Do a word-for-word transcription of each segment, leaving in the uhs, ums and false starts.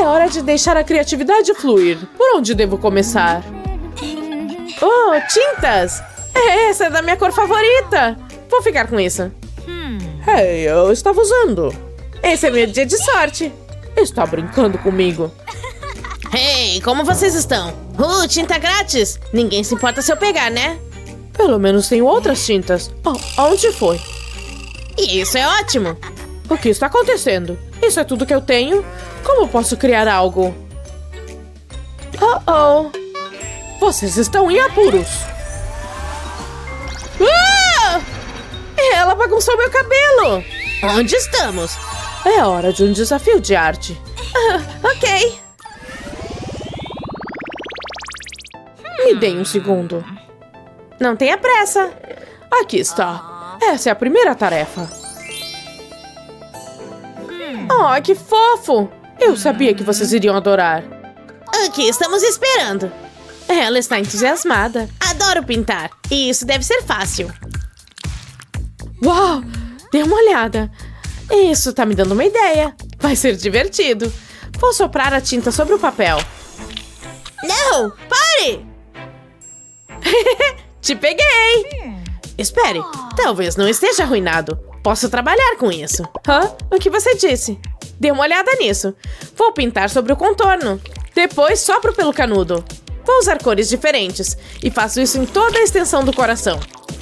hora de deixar a criatividade fluir. Por onde devo começar? Oh, tintas! Essa é da minha cor favorita. Vou ficar com isso. Hey, eu estava usando. Esse é meu dia de sorte. Está brincando comigo. Hey, como vocês estão? Uh, tinta grátis! Ninguém se importa se eu pegar, né? Pelo menos tenho outras tintas. Oh, aonde foi? E isso é ótimo. O que está acontecendo? Isso é tudo que eu tenho? Como posso criar algo? Oh, oh. Vocês estão em apuros. Ah! Ela bagunçou meu cabelo. Onde estamos? É hora de um desafio de arte. Ah, ok. Me deem um segundo. Não tenha pressa. Aqui está. Essa é a primeira tarefa. Oh, que fofo! Eu sabia que vocês iriam adorar. O que estamos esperando? Ela está entusiasmada. Adoro pintar. E isso deve ser fácil. Uau! Dê uma olhada. Isso tá me dando uma ideia. Vai ser divertido. Vou soprar a tinta sobre o papel. Não! Pare! Te peguei! Espere, talvez não esteja arruinado. Posso trabalhar com isso. Hã? O que você disse? Dê uma olhada nisso. Vou pintar sobre o contorno. Depois sopro pelo canudo. Vou usar cores diferentes e faço isso em toda a extensão do coração.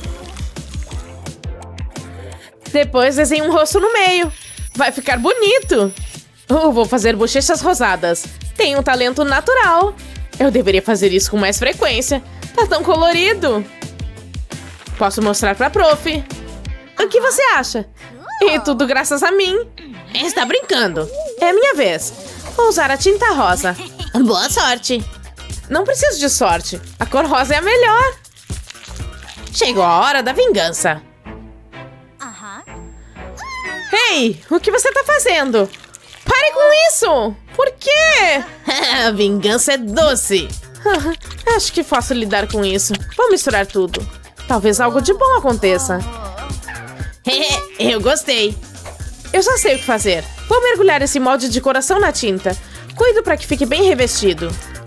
Depois desenho um rosto no meio. Vai ficar bonito. Uh, vou fazer bochechas rosadas. Tenho um talento natural. Eu deveria fazer isso com mais frequência. Tá tão colorido. Posso mostrar pra prof. O que você acha? E tudo graças a mim. Está brincando. É a minha vez. Vou usar a tinta rosa. Boa sorte. Não preciso de sorte. A cor rosa é a melhor. Chegou a hora da vingança. Ei, o que você tá fazendo? Pare com isso! Por quê? A vingança é doce. Acho que posso lidar com isso. Vou misturar tudo. Talvez algo de bom aconteça. Eu gostei. Eu já sei o que fazer. Vou mergulhar esse molde de coração na tinta. Cuido para que fique bem revestido.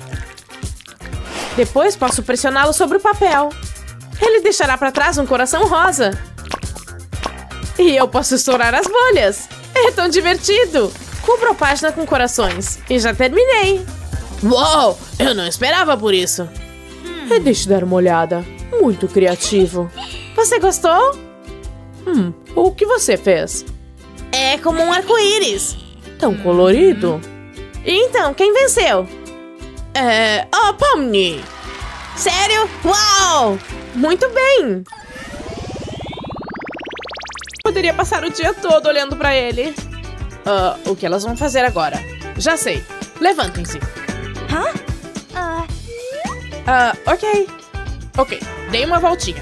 Depois posso pressioná-lo sobre o papel. Ele deixará para trás um coração rosa. E eu posso estourar as bolhas. É tão divertido. Cubro a página com corações. E já terminei. Uou! Eu não esperava por isso. Hum. Deixa eu dar uma olhada. Muito criativo. Você gostou? Hum, o que você fez? É como um arco-íris. Tão colorido. Então, quem venceu? É... Oh, Pomni! Sério? Uau! Muito bem! Poderia passar o dia todo olhando pra ele. Uh, o que elas vão fazer agora? Já sei. Levantem-se. Hã? Ah... Uh, ok. Ok, dei uma voltinha.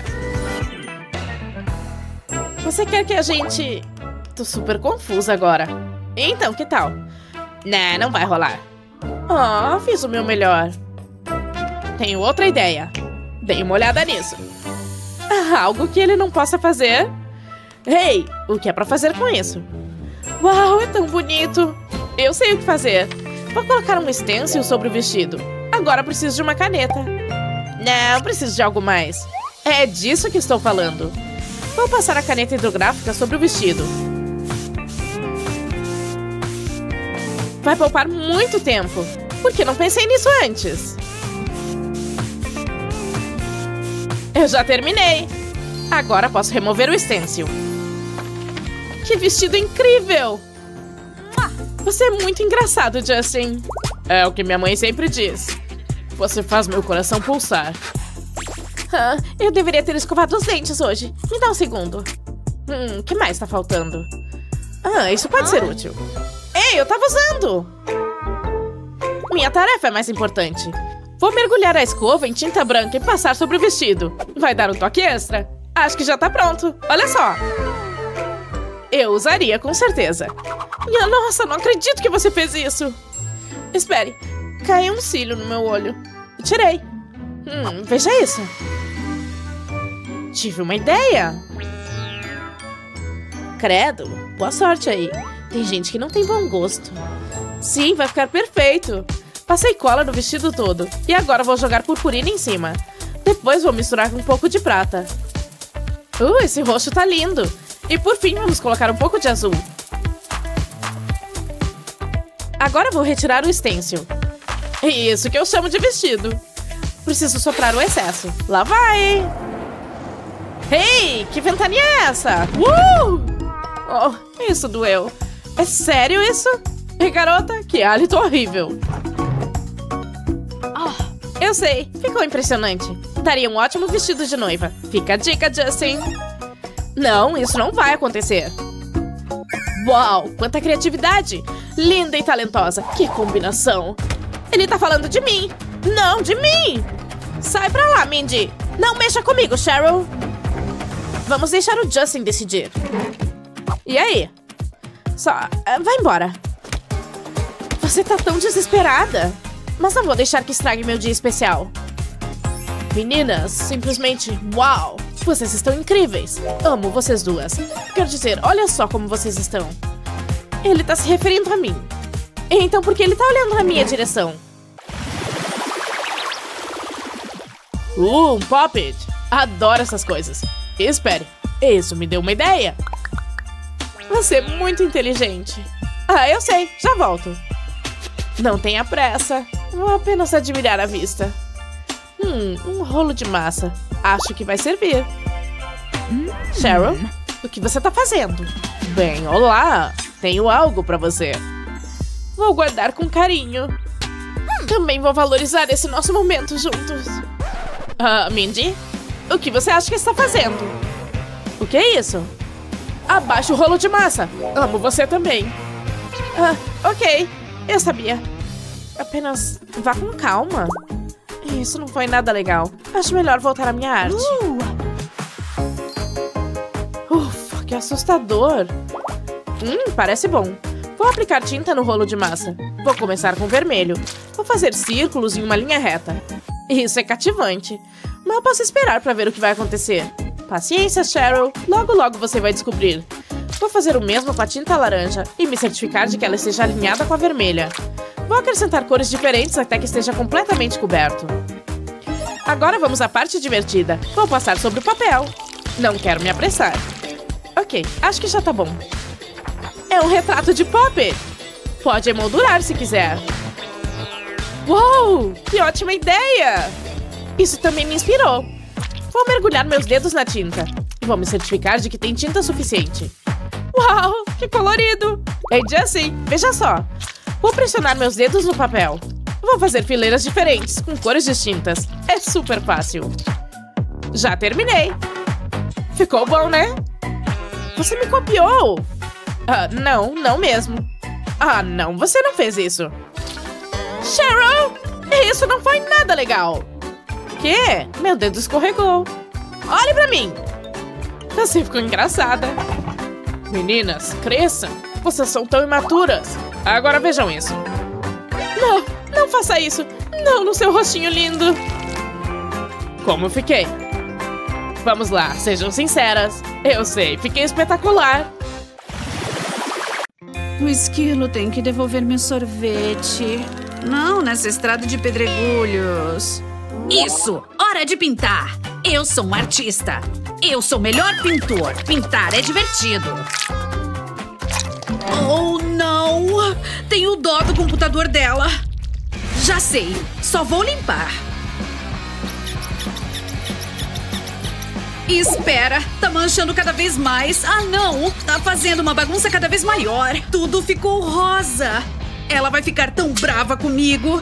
Você quer que a gente... Tô super confusa agora. Então, que tal? Nah, não vai rolar. Ah, oh, fiz o meu melhor. Tenho outra ideia. Dei uma olhada nisso. Ah, algo que ele não possa fazer. Ei, o que é pra fazer com isso? Uau, é tão bonito. Eu sei o que fazer. Vou colocar um stencil sobre o vestido. Agora preciso de uma caneta. Não, preciso de algo mais. É disso que estou falando. Vou passar a caneta hidrográfica sobre o vestido. Vai poupar muito tempo. Por que não pensei nisso antes? Eu já terminei. Agora posso remover o stencil. Que vestido incrível! Você é muito engraçado, Justin. É o que minha mãe sempre diz. Você faz meu coração pulsar. Ah, eu deveria ter escovado os dentes hoje. Me dá um segundo. Hum, o que mais tá faltando? Ah, isso pode ser útil. Ei, eu tava usando! Minha tarefa é mais importante. Vou mergulhar a escova em tinta branca e passar sobre o vestido. Vai dar um toque extra. Acho que já tá pronto. Olha só. Eu usaria, com certeza. Minha nossa, não acredito que você fez isso. Espere. Caiu um cílio no meu olho. Tirei. Hum, veja isso. Tive uma ideia. Credo. Boa sorte aí. Tem gente que não tem bom gosto. Sim, vai ficar perfeito. Passei cola no vestido todo. E agora vou jogar purpurina em cima. Depois vou misturar com um pouco de prata. Uh, esse roxo tá lindo. E por fim, vamos colocar um pouco de azul. Agora vou retirar o stencil. É isso que eu chamo de vestido. Preciso soprar o excesso. Lá vai! Ei, que ventania é essa? Uh! Oh, isso doeu. É sério isso? E garota, que hálito horrível. Oh, eu sei, ficou impressionante. Daria um ótimo vestido de noiva. Fica a dica, Justin. Não, isso não vai acontecer. Uau, quanta criatividade! Linda e talentosa, que combinação. Ele tá falando de mim. Não, de mim. Sai pra lá, Mindy. Não mexa comigo, Cheryl. Vamos deixar o Justin decidir. E aí? Só... Uh, vai embora. Você tá tão desesperada. Mas não vou deixar que estrague meu dia especial. Meninas, simplesmente uau! Vocês estão incríveis. Amo vocês duas. Quero dizer, olha só como vocês estão. Ele tá se referindo a mim. Então por que ele tá olhando na minha direção? Uh, um Pop-It. Adoro essas coisas. Espere, isso me deu uma ideia. Você é muito inteligente. Ah, eu sei, já volto. Não tenha pressa. Vou apenas admirar a vista. Hum, um rolo de massa. Acho que vai servir. Hum, Cheryl, o que você tá fazendo? Bem, olá. Tenho algo pra você. Vou guardar com carinho. Também vou valorizar esse nosso momento juntos. Ah, Mindy? O que você acha que está fazendo? O que é isso? Abaixa o rolo de massa. Amo você também. Ah, ok. Eu sabia. Apenas vá com calma. Isso não foi nada legal. Acho melhor voltar à minha arte. Uh. Ufa, que assustador. Hum, parece bom. Vou aplicar tinta no rolo de massa. Vou começar com vermelho. Vou fazer círculos em uma linha reta. Isso é cativante. Mal posso esperar para ver o que vai acontecer. Paciência, Cheryl. Logo, logo você vai descobrir. Vou fazer o mesmo com a tinta laranja e me certificar de que ela esteja alinhada com a vermelha. Vou acrescentar cores diferentes até que esteja completamente coberto. Agora vamos à parte divertida. Vou passar sobre o papel. Não quero me apressar. Ok, acho que já tá bom. É um retrato de Pop-It. Pode emoldurar se quiser. Uou, que ótima ideia! Isso também me inspirou. Vou mergulhar meus dedos na tinta. Vou me certificar de que tem tinta suficiente. Uau, que colorido! Ei, Justin, veja só. Vou pressionar meus dedos no papel. Vou fazer fileiras diferentes, com cores distintas. É super fácil. Já terminei. Ficou bom, né? Você me copiou. Ah, não, não mesmo. Ah, não, você não fez isso. Cheryl, isso não foi nada legal. Quê? Meu dedo escorregou. Olhe pra mim. Você ficou engraçada. Meninas, cresçam. Vocês são tão imaturas. Agora vejam isso. Não, não faça isso. Não no seu rostinho lindo. Como fiquei? Vamos lá, sejam sinceras. Eu sei, fiquei espetacular. O esquilo tem que devolver meu sorvete. Não nessa estrada de pedregulhos. Isso! Hora de pintar! Eu sou um artista. Eu sou o melhor pintor. Pintar é divertido. Oh, não! Tenho dó do computador dela. Já sei. Só vou limpar. Espera, tá manchando cada vez mais. Ah, não! Tá fazendo uma bagunça cada vez maior. Tudo ficou rosa. Ela vai ficar tão brava comigo.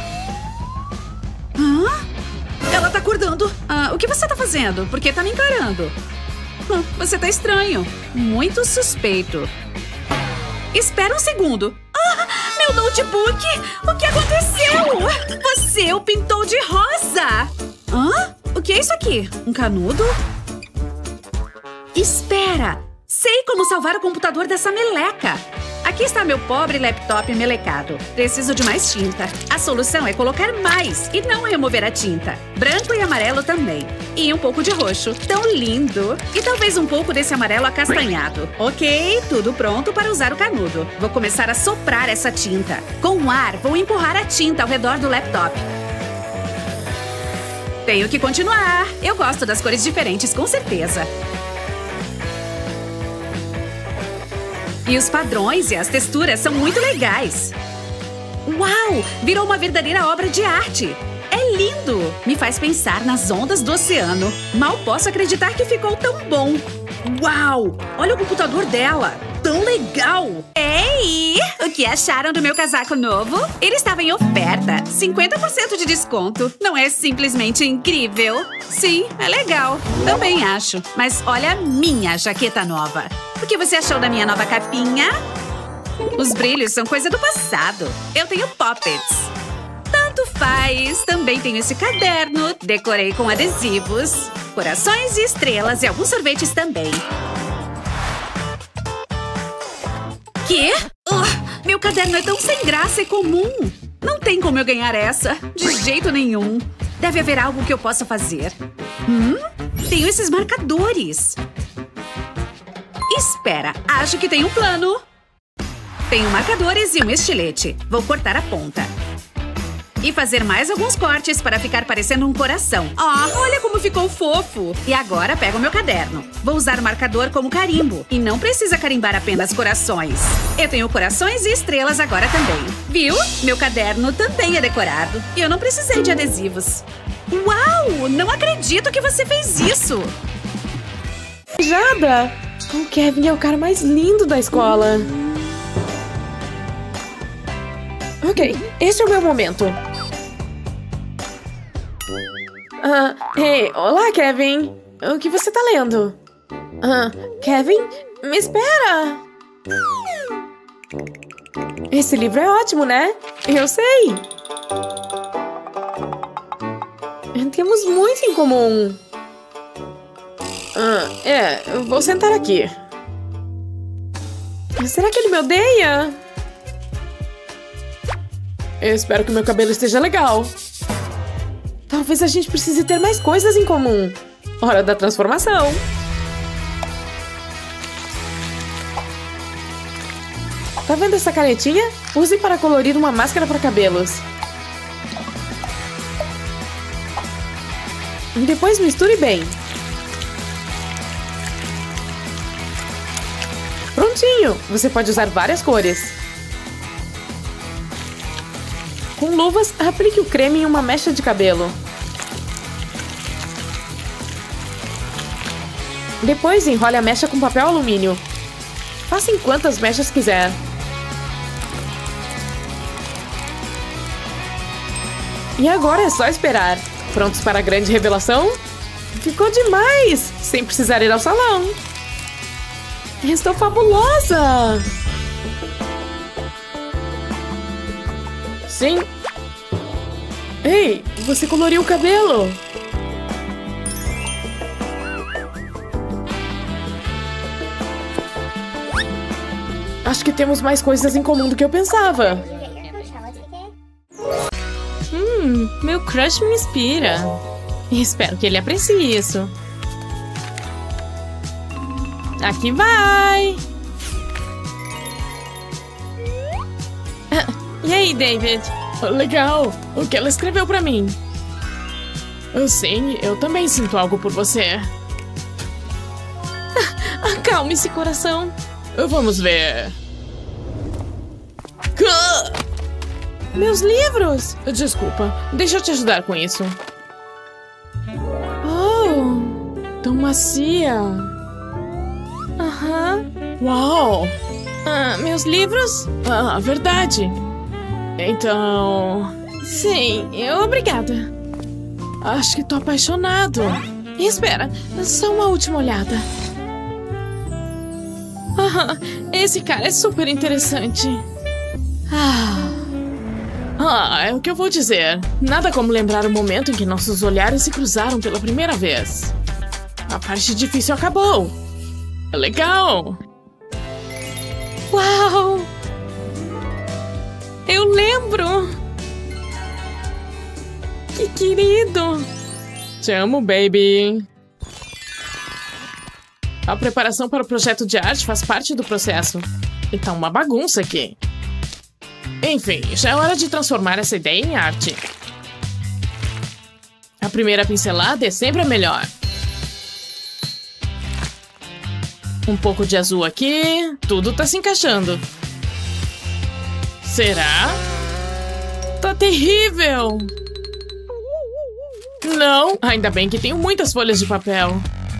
Hã? Ela tá acordando. Ah, o que você tá fazendo? Por que tá me encarando? Hum, você tá estranho. Muito suspeito. Espera um segundo. Ah, meu notebook! O que aconteceu? Você o pintou de rosa. Hã? O que é isso aqui? Um canudo? Espera! Sei como salvar o computador dessa meleca. Aqui está meu pobre laptop melecado. Preciso de mais tinta. A solução é colocar mais e não remover a tinta. Branco e amarelo também. E um pouco de roxo. Tão lindo! E talvez um pouco desse amarelo acastanhado. Ok, tudo pronto para usar o canudo. Vou começar a soprar essa tinta. Com o ar, vou empurrar a tinta ao redor do laptop. Tenho que continuar. Eu gosto das cores diferentes, com certeza. E os padrões e as texturas são muito legais. Uau! Virou uma verdadeira obra de arte. É lindo! Me faz pensar nas ondas do oceano. Mal posso acreditar que ficou tão bom. Uau! Olha o computador dela. Tão legal! Ei! O que acharam do meu casaco novo? Ele estava em oferta. cinquenta por cento de desconto. Não é simplesmente incrível? Sim, é legal. Também acho. Mas olha a minha jaqueta nova. O que você achou da minha nova capinha? Os brilhos são coisa do passado. Eu tenho poppets. Tanto faz. Também tenho esse caderno. Decorei com adesivos, corações e estrelas e alguns sorvetes também. Quê? Uh, meu caderno é tão sem graça e comum. Não tem como eu ganhar essa. De jeito nenhum. Deve haver algo que eu possa fazer. Hum? Tenho esses marcadores. Espera, acho que tenho um plano. Tenho marcadores e um estilete. Vou cortar a ponta. E fazer mais alguns cortes para ficar parecendo um coração. Oh, olha como ficou fofo! E agora pego o meu caderno. Vou usar o marcador como carimbo. E não precisa carimbar apenas corações. Eu tenho corações e estrelas agora também. Viu? Meu caderno também é decorado. E eu não precisei de adesivos. Uau! Não acredito que você fez isso! Jada! O Kevin é o cara mais lindo da escola. Ok, este é o meu momento. Ah, hey, olá, Kevin. O que você tá lendo? Ah, Kevin, me espera. Esse livro é ótimo, né? Eu sei. Temos muito em comum. Ah, é, eu vou sentar aqui. Será que ele me odeia? Eu espero que meu cabelo esteja legal. Talvez a gente precise ter mais coisas em comum. Hora da transformação. Tá vendo essa canetinha? Use para colorir uma máscara para cabelos. Depois misture bem. Prontinho! Você pode usar várias cores. Com luvas, aplique o creme em uma mecha de cabelo. Depois, enrole a mecha com papel alumínio. Faça em quantas mechas quiser. E agora é só esperar. Prontos para a grande revelação? Ficou demais! Sem precisar ir ao salão. Estou fabulosa! Sim. Ei, você coloriu o cabelo. Acho que temos mais coisas em comum do que eu pensava. Hum, meu crush me inspira. Espero que ele aprecie isso. Aqui vai! E aí, David? Legal! O que ela escreveu pra mim? Sim, eu também sinto algo por você. Acalme-se, coração. Vamos ver. Meus livros! Desculpa, deixa eu te ajudar com isso. Oh, tão macia. Aham. Uau! Ah, meus livros? Ah, verdade. Então... Sim, obrigada. Acho que tô apaixonado. Espera, só uma última olhada. Ah, esse cara é super interessante. Ah... Ah, é o que eu vou dizer. Nada como lembrar o momento em que nossos olhares se cruzaram pela primeira vez. A parte difícil acabou. Legal! Uau! Eu lembro! Que querido! Te amo, baby! A preparação para o projeto de arte faz parte do processo. E tá uma bagunça aqui. Enfim, já é hora de transformar essa ideia em arte. A primeira pincelada é sempre a melhor. Um pouco de azul aqui. Tudo tá se encaixando. Será? Tá terrível! Não, ainda bem que tenho muitas folhas de papel.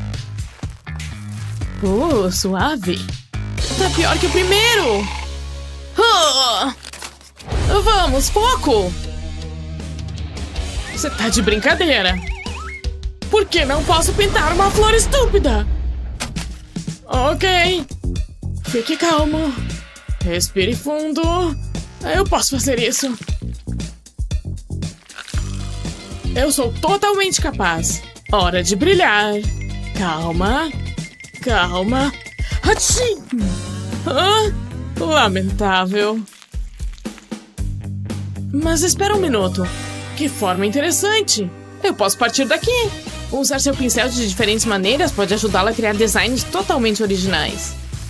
Uh, suave. Tá pior que o primeiro. Uh, vamos, foco! Você tá de brincadeira. Por que não posso pintar uma flor estúpida? Ok. Fique calmo. Respire fundo. Eu posso fazer isso. Eu sou totalmente capaz. Hora de brilhar. Calma. Calma. Achim! Ah, lamentável. Mas espera um minuto. Que forma interessante. Eu posso partir daqui. Usar seu pincel de diferentes maneiras pode ajudá-la a criar designs totalmente originais.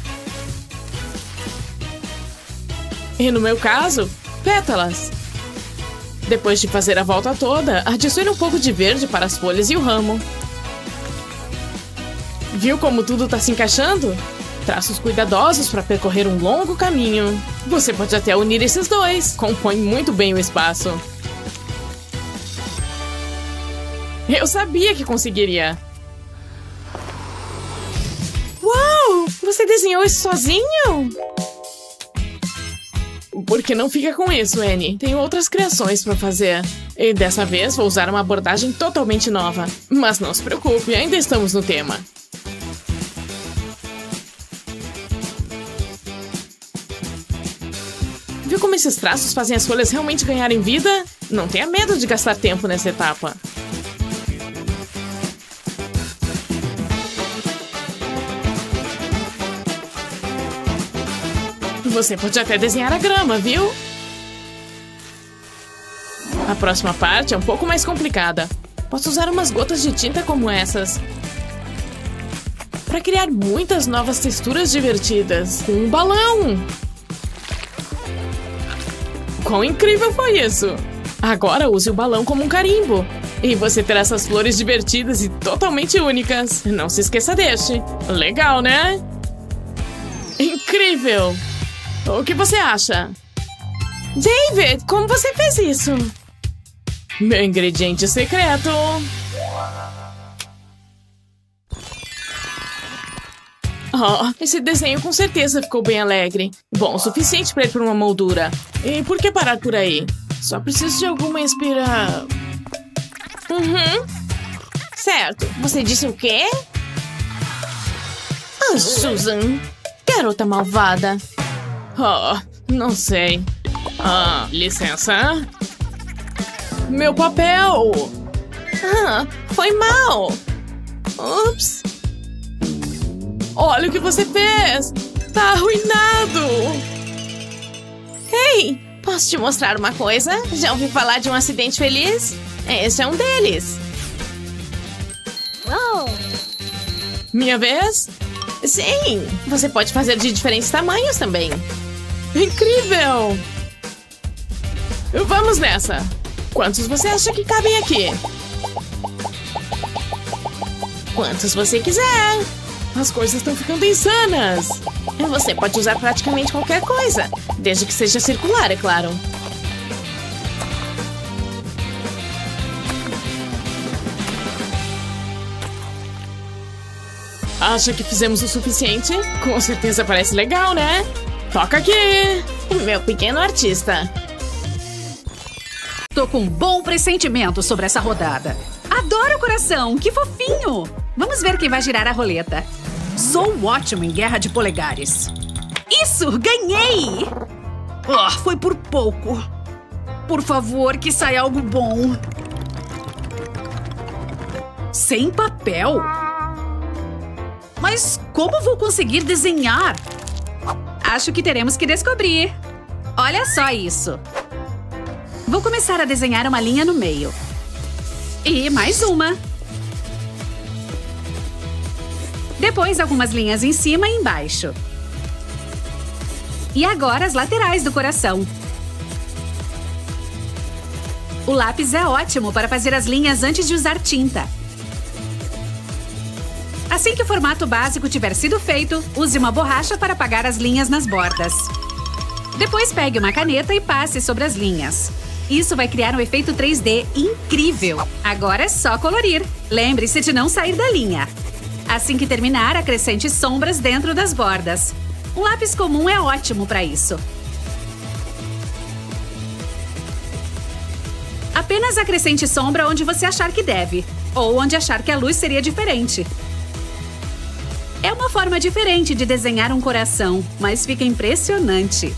E no meu caso, pétalas. Depois de fazer a volta toda, adicione um pouco de verde para as folhas e o ramo. Viu como tudo está se encaixando? Traços cuidadosos para percorrer um longo caminho. Você pode até unir esses dois. Compõe muito bem o espaço. Eu sabia que conseguiria. Uau! Você desenhou isso sozinho? Por que não fica com isso, Annie? Tenho outras criações para fazer. E dessa vez vou usar uma abordagem totalmente nova. Mas não se preocupe, ainda estamos no tema. Viu como esses traços fazem as folhas realmente ganharem vida? Não tenha medo de gastar tempo nessa etapa. Você pode até desenhar a grama, viu? A próxima parte é um pouco mais complicada. Posso usar umas gotas de tinta como essas para criar muitas novas texturas divertidas. Com um balão! Quão incrível foi isso! Agora use o balão como um carimbo. E você terá essas flores divertidas e totalmente únicas. Não se esqueça deste. Legal, né? Incrível! O que você acha? David, como você fez isso? Meu ingrediente secreto. Oh, esse desenho com certeza ficou bem alegre. Bom o suficiente para ir para uma moldura. E por que parar por aí? Só preciso de alguma inspira... Uhum. Certo. Você disse o quê? Ah, Susan. Garota malvada. Oh, não sei. Ah, licença. Meu papel! Ah, foi mal! Ups! Olha o que você fez! Tá arruinado! Ei, posso te mostrar uma coisa? Já ouviu falar de um acidente feliz? Esse é um deles. Oh. Minha vez? Sim, você pode fazer de diferentes tamanhos também. Incrível! Vamos nessa! Quantos você acha que cabem aqui? Quantos você quiser! As coisas estão ficando insanas! Você pode usar praticamente qualquer coisa, desde que seja circular, é claro. Acha que fizemos o suficiente? Com certeza parece legal, né? Toca aqui! Meu pequeno artista. Tô com um bom pressentimento sobre essa rodada. Adoro o coração, que fofinho! Vamos ver quem vai girar a roleta. Sou ótimo em guerra de polegares. Isso, ganhei! Oh, foi por pouco. Por favor, que saia algo bom. Sem papel? Mas como vou conseguir desenhar? Acho que teremos que descobrir. Olha só isso. Vou começar a desenhar uma linha no meio. E mais uma. Depois, algumas linhas em cima e embaixo. E agora as laterais do coração. O lápis é ótimo para fazer as linhas antes de usar tinta. Assim que o formato básico tiver sido feito, use uma borracha para apagar as linhas nas bordas. Depois pegue uma caneta e passe sobre as linhas. Isso vai criar um efeito três D incrível. Agora é só colorir. Lembre-se de não sair da linha. Assim que terminar, acrescente sombras dentro das bordas. Um lápis comum é ótimo para isso. Apenas acrescente sombra onde você achar que deve, ou onde achar que a luz seria diferente. É uma forma diferente de desenhar um coração, mas fica impressionante.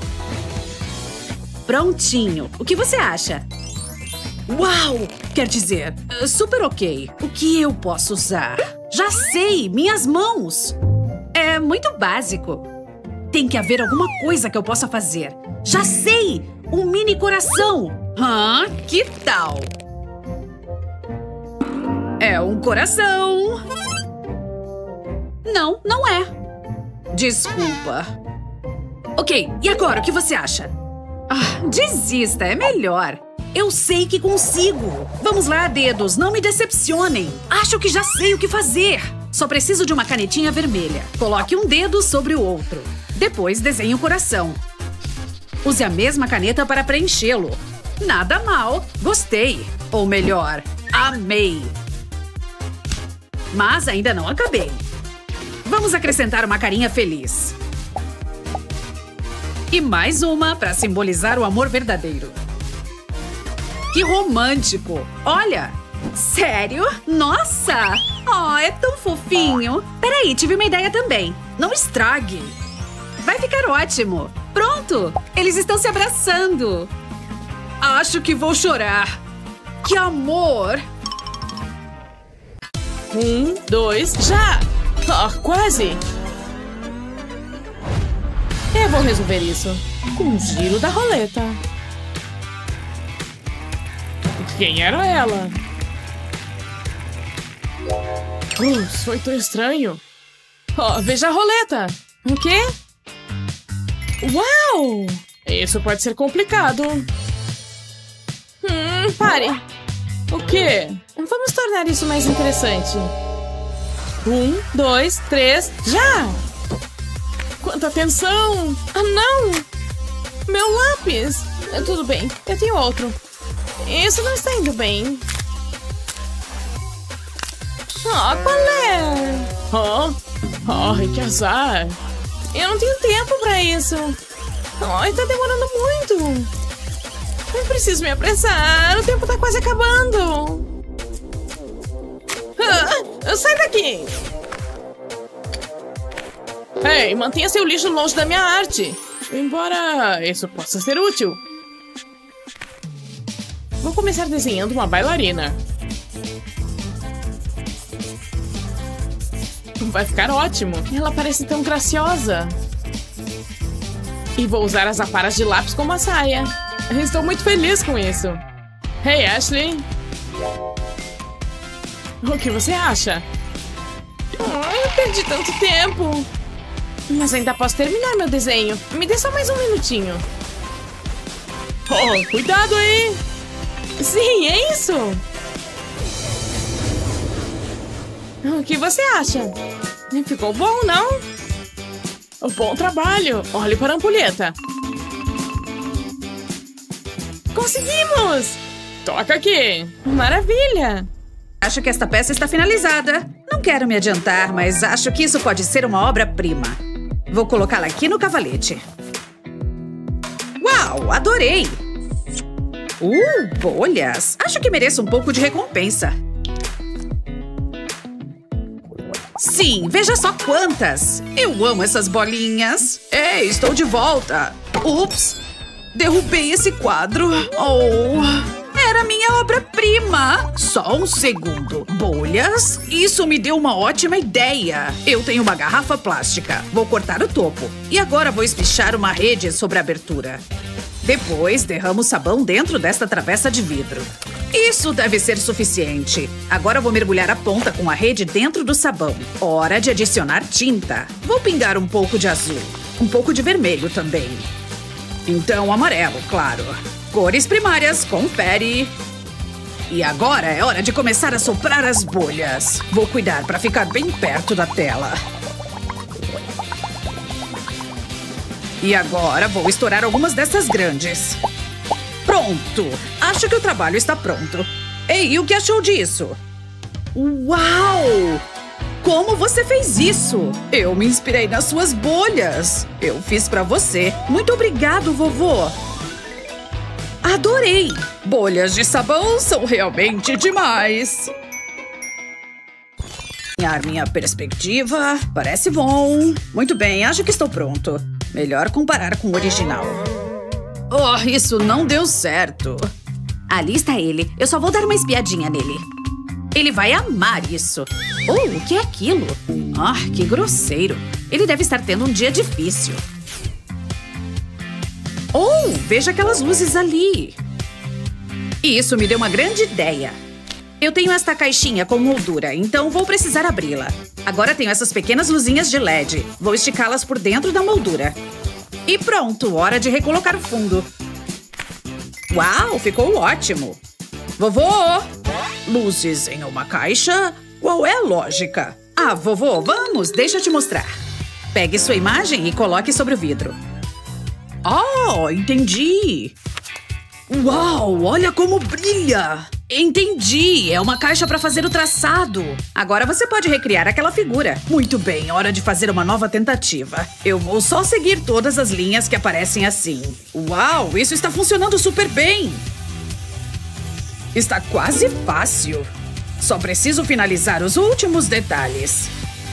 Prontinho. O que você acha? Uau! Quer dizer, super ok. O que eu posso usar? Já sei! Minhas mãos! É muito básico. Tem que haver alguma coisa que eu possa fazer. Já sei! Um mini coração! Hã? Que tal? É um coração! Não, não é. Desculpa. Ok, e agora, o que você acha? Ah, desista, é melhor. Eu sei que consigo. Vamos lá, dedos, não me decepcionem. Acho que já sei o que fazer. Só preciso de uma canetinha vermelha. Coloque um dedo sobre o outro. Depois desenhe o coração. Use a mesma caneta para preenchê-lo. Nada mal. Gostei. Ou melhor, amei. Mas ainda não acabei. Vamos acrescentar uma carinha feliz. E mais uma para simbolizar o amor verdadeiro. Que romântico! Olha! Sério? Nossa! Oh, é tão fofinho! Peraí, tive uma ideia também. Não estrague! Vai ficar ótimo! Pronto! Eles estão se abraçando! Acho que vou chorar! Que amor! Um, dois, já! Oh, quase! Eu vou resolver isso com o giro da roleta. Quem era ela? Uh, foi tão estranho. Oh, veja a roleta. O quê? Uau! Isso pode ser complicado. Hum, pare. O quê? Vamos tornar isso mais interessante. Um, dois, três, já! Quanta tensão! Ah, não! Meu lápis! Tudo bem, eu tenho outro. Isso não está indo bem. Ah, qual é? Oh, ai, que azar. Eu não tenho tempo pra isso. Ai, tá demorando muito. Eu preciso me apressar. O tempo tá quase acabando. Ah, sai daqui. Ei, mantenha seu lixo longe da minha arte. Embora isso possa ser útil. Vou começar desenhando uma bailarina. Vai ficar ótimo. Ela parece tão graciosa. E vou usar as aparas de lápis como a saia. Estou muito feliz com isso. Hey, Ashley. O que você acha? Oh, eu perdi tanto tempo. Mas ainda posso terminar meu desenho. Me dê só mais um minutinho. Oh, cuidado aí. Sim, é isso. O que você acha? Ficou bom, não? Bom trabalho. Olhe para a ampulheta. Conseguimos! Toca aqui. Maravilha. Acho que esta peça está finalizada. Não quero me adiantar, mas acho que isso pode ser uma obra-prima. Vou colocá-la aqui no cavalete. Uau, adorei! Uh, bolhas. Acho que mereço um pouco de recompensa. Sim, veja só quantas! Eu amo essas bolinhas! Ei, estou de volta! Ups! Derrubei esse quadro! Oh! era minha obra-prima! Só um segundo. Bolhas? Isso me deu uma ótima ideia. Eu tenho uma garrafa plástica. Vou cortar o topo. E agora vou espichar uma rede sobre a abertura. Depois, derramo sabão dentro desta travessa de vidro. Isso deve ser suficiente. Agora vou mergulhar a ponta com a rede dentro do sabão. Hora de adicionar tinta. Vou pingar um pouco de azul. Um pouco de vermelho também. Então, amarelo, claro. Cores primárias, confere. E agora é hora de começar a soprar as bolhas. Vou cuidar para ficar bem perto da tela. E agora vou estourar algumas dessas grandes. Pronto! Acho que o trabalho está pronto. Ei, o que achou disso? Uau! Como você fez isso? Eu me inspirei nas suas bolhas. Eu fiz pra você. Muito obrigado, vovô. Adorei! Bolhas de sabão são realmente demais. Alinhar minha perspectiva. Parece bom. Muito bem, acho que estou pronto. Melhor comparar com o original. Oh, isso não deu certo. Ali está ele. Eu só vou dar uma espiadinha nele. Ele vai amar isso. Oh, o que é aquilo? Ah, que grosseiro. Ele deve estar tendo um dia difícil. Oh, veja aquelas luzes ali. E isso me deu uma grande ideia. Eu tenho esta caixinha com moldura, então vou precisar abri-la. Agora tenho essas pequenas luzinhas de L E D. Vou esticá-las por dentro da moldura. E pronto, hora de recolocar o fundo. Uau, ficou ótimo. Vovô! Luzes em uma caixa? Qual é a lógica? Ah, vovô, vamos, deixa eu te mostrar. Pegue sua imagem e coloque sobre o vidro. Oh, entendi. Uau, olha como brilha. Entendi, é uma caixa para fazer o traçado. Agora você pode recriar aquela figura. Muito bem, hora de fazer uma nova tentativa. Eu vou só seguir todas as linhas que aparecem assim. Uau, isso está funcionando super bem. Está quase fácil. Só preciso finalizar os últimos detalhes.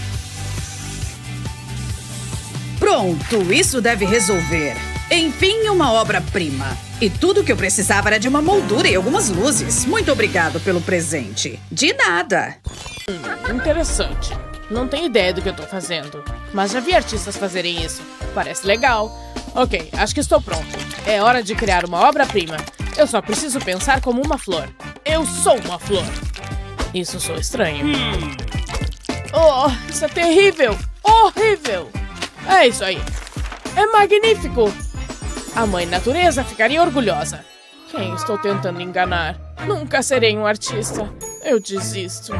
Pronto, isso deve resolver. Enfim, uma obra-prima. E tudo que eu precisava era de uma moldura e algumas luzes. Muito obrigado pelo presente. De nada. Hum, interessante. Não tenho ideia do que eu tô fazendo. Mas já vi artistas fazerem isso. Parece legal. Ok, acho que estou pronto. É hora de criar uma obra-prima. Eu só preciso pensar como uma flor. Eu sou uma flor. Isso sou estranho. Hum. Oh, isso é terrível. Horrível. É isso aí. É magnífico. A mãe natureza ficaria orgulhosa. Quem estou tentando enganar? Nunca serei um artista. Eu desisto.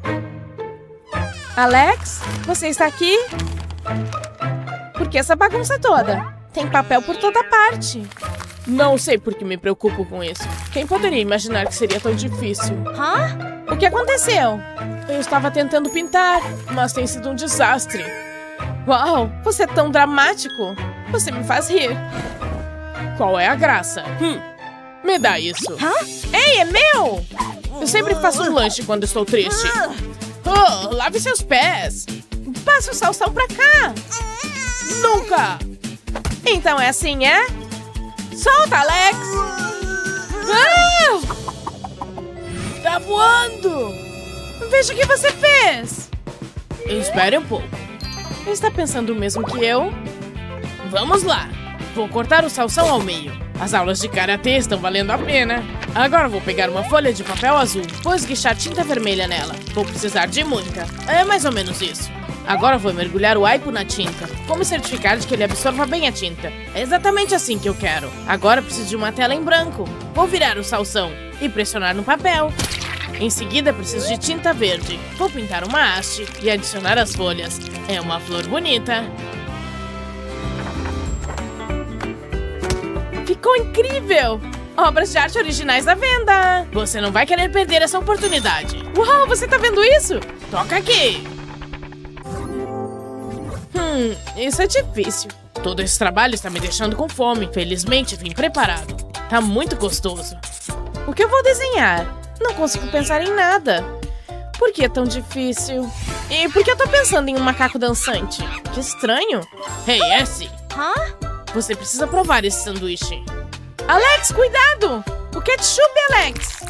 Alex, você está aqui? Por que essa bagunça toda? Tem papel por toda parte. Não sei por que me preocupo com isso. Quem poderia imaginar que seria tão difícil? Hã? O que aconteceu? Eu estava tentando pintar, mas tem sido um desastre. Uau, você é tão dramático. Você me faz rir. Qual é a graça? Hum, me dá isso. Hã? Ei, é meu! Eu sempre faço um lanche quando estou triste. Oh, lave seus pés. Passa o salsão pra cá. Nunca! Então é assim, é? Solta, Alex! Ah! Tá voando! Veja o que você fez! Espere um pouco. Está pensando o mesmo que eu? Vamos lá! Vou cortar o salsão ao meio. As aulas de karatê estão valendo a pena. Agora vou pegar uma folha de papel azul. Vou esguichar tinta vermelha nela. Vou precisar de muita. É mais ou menos isso. Agora vou mergulhar o aipo na tinta. Vou me certificar de que ele absorva bem a tinta. É exatamente assim que eu quero. Agora preciso de uma tela em branco. Vou virar o salsão e pressionar no papel. Em seguida preciso de tinta verde. Vou pintar uma haste e adicionar as folhas. É uma flor bonita. Ficou incrível! Obras de arte originais à venda! Você não vai querer perder essa oportunidade. Uau, você tá vendo isso? Toca aqui! Hum, isso é difícil. Todo esse trabalho está me deixando com fome. Felizmente vim preparado. Tá muito gostoso. O que eu vou desenhar? Não consigo pensar em nada. Por que é tão difícil? E por que eu tô pensando em um macaco dançante? Que estranho. Hey, Essie! Hã? Você precisa provar esse sanduíche. Alex, cuidado! O ketchup, Alex!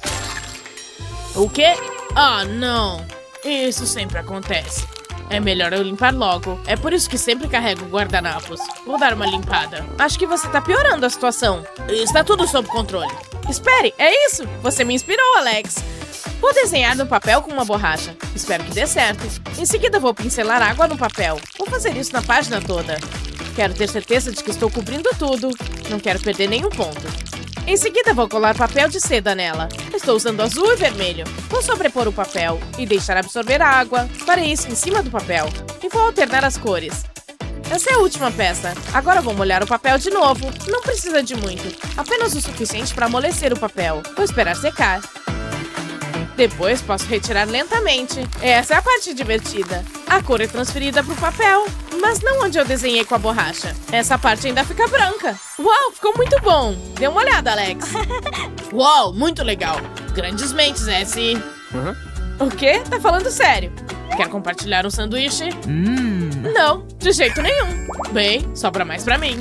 O quê? Ah, não. Isso sempre acontece. É melhor eu limpar logo. É por isso que sempre carrego guardanapos. Vou dar uma limpada. Acho que você tá piorando a situação. Está tudo sob controle. Espere, é isso? Você me inspirou, Alex. Vou desenhar no papel com uma borracha. Espero que dê certo. Em seguida vou pincelar água no papel. Vou fazer isso na página toda. Quero ter certeza de que estou cobrindo tudo. Não quero perder nenhum ponto. Em seguida vou colar papel de seda nela. Estou usando azul e vermelho. Vou sobrepor o papel e deixar absorver a água. Farei isso em cima do papel. E vou alternar as cores. Essa é a última peça. Agora vou molhar o papel de novo. Não precisa de muito. Apenas o suficiente para amolecer o papel. Vou esperar secar. Depois posso retirar lentamente. Essa é a parte divertida. A cor é transferida para o papel, mas não onde eu desenhei com a borracha. Essa parte ainda fica branca. Uau, ficou muito bom. Dê uma olhada, Alex. Uau, muito legal. Grandes mentes, S. Uhum. O quê? Tá falando sério? Quer compartilhar um sanduíche? Hum. Não, de jeito nenhum. Bem, sobra mais pra mim.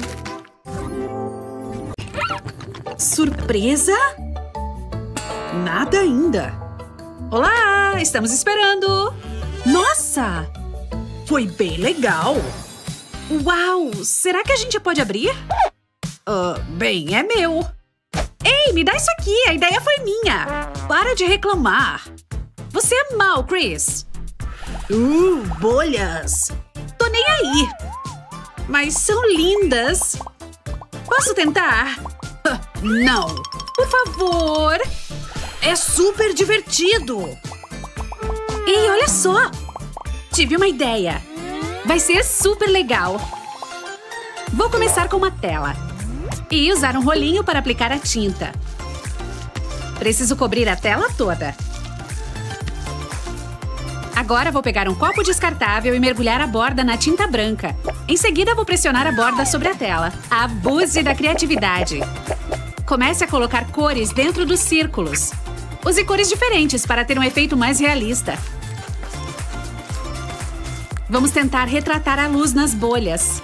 Surpresa? Nada ainda. Olá, estamos esperando. Nossa, foi bem legal. Uau, será que a gente pode abrir? Uh, bem, é meu. Ei, me dá isso aqui, a ideia foi minha. Para de reclamar. Você é mau, Chris. Uh, bolhas. Tô nem aí. Mas são lindas. Posso tentar? Uh, não. Por favor. É super divertido. Ei, olha só. Tive uma ideia. Vai ser super legal. Vou começar com uma tela. E usar um rolinho para aplicar a tinta. Preciso cobrir a tela toda. Agora vou pegar um copo descartável e mergulhar a borda na tinta branca. Em seguida, vou pressionar a borda sobre a tela. Abuse da criatividade. Comece a colocar cores dentro dos círculos. Use cores diferentes para ter um efeito mais realista. Vamos tentar retratar a luz nas bolhas.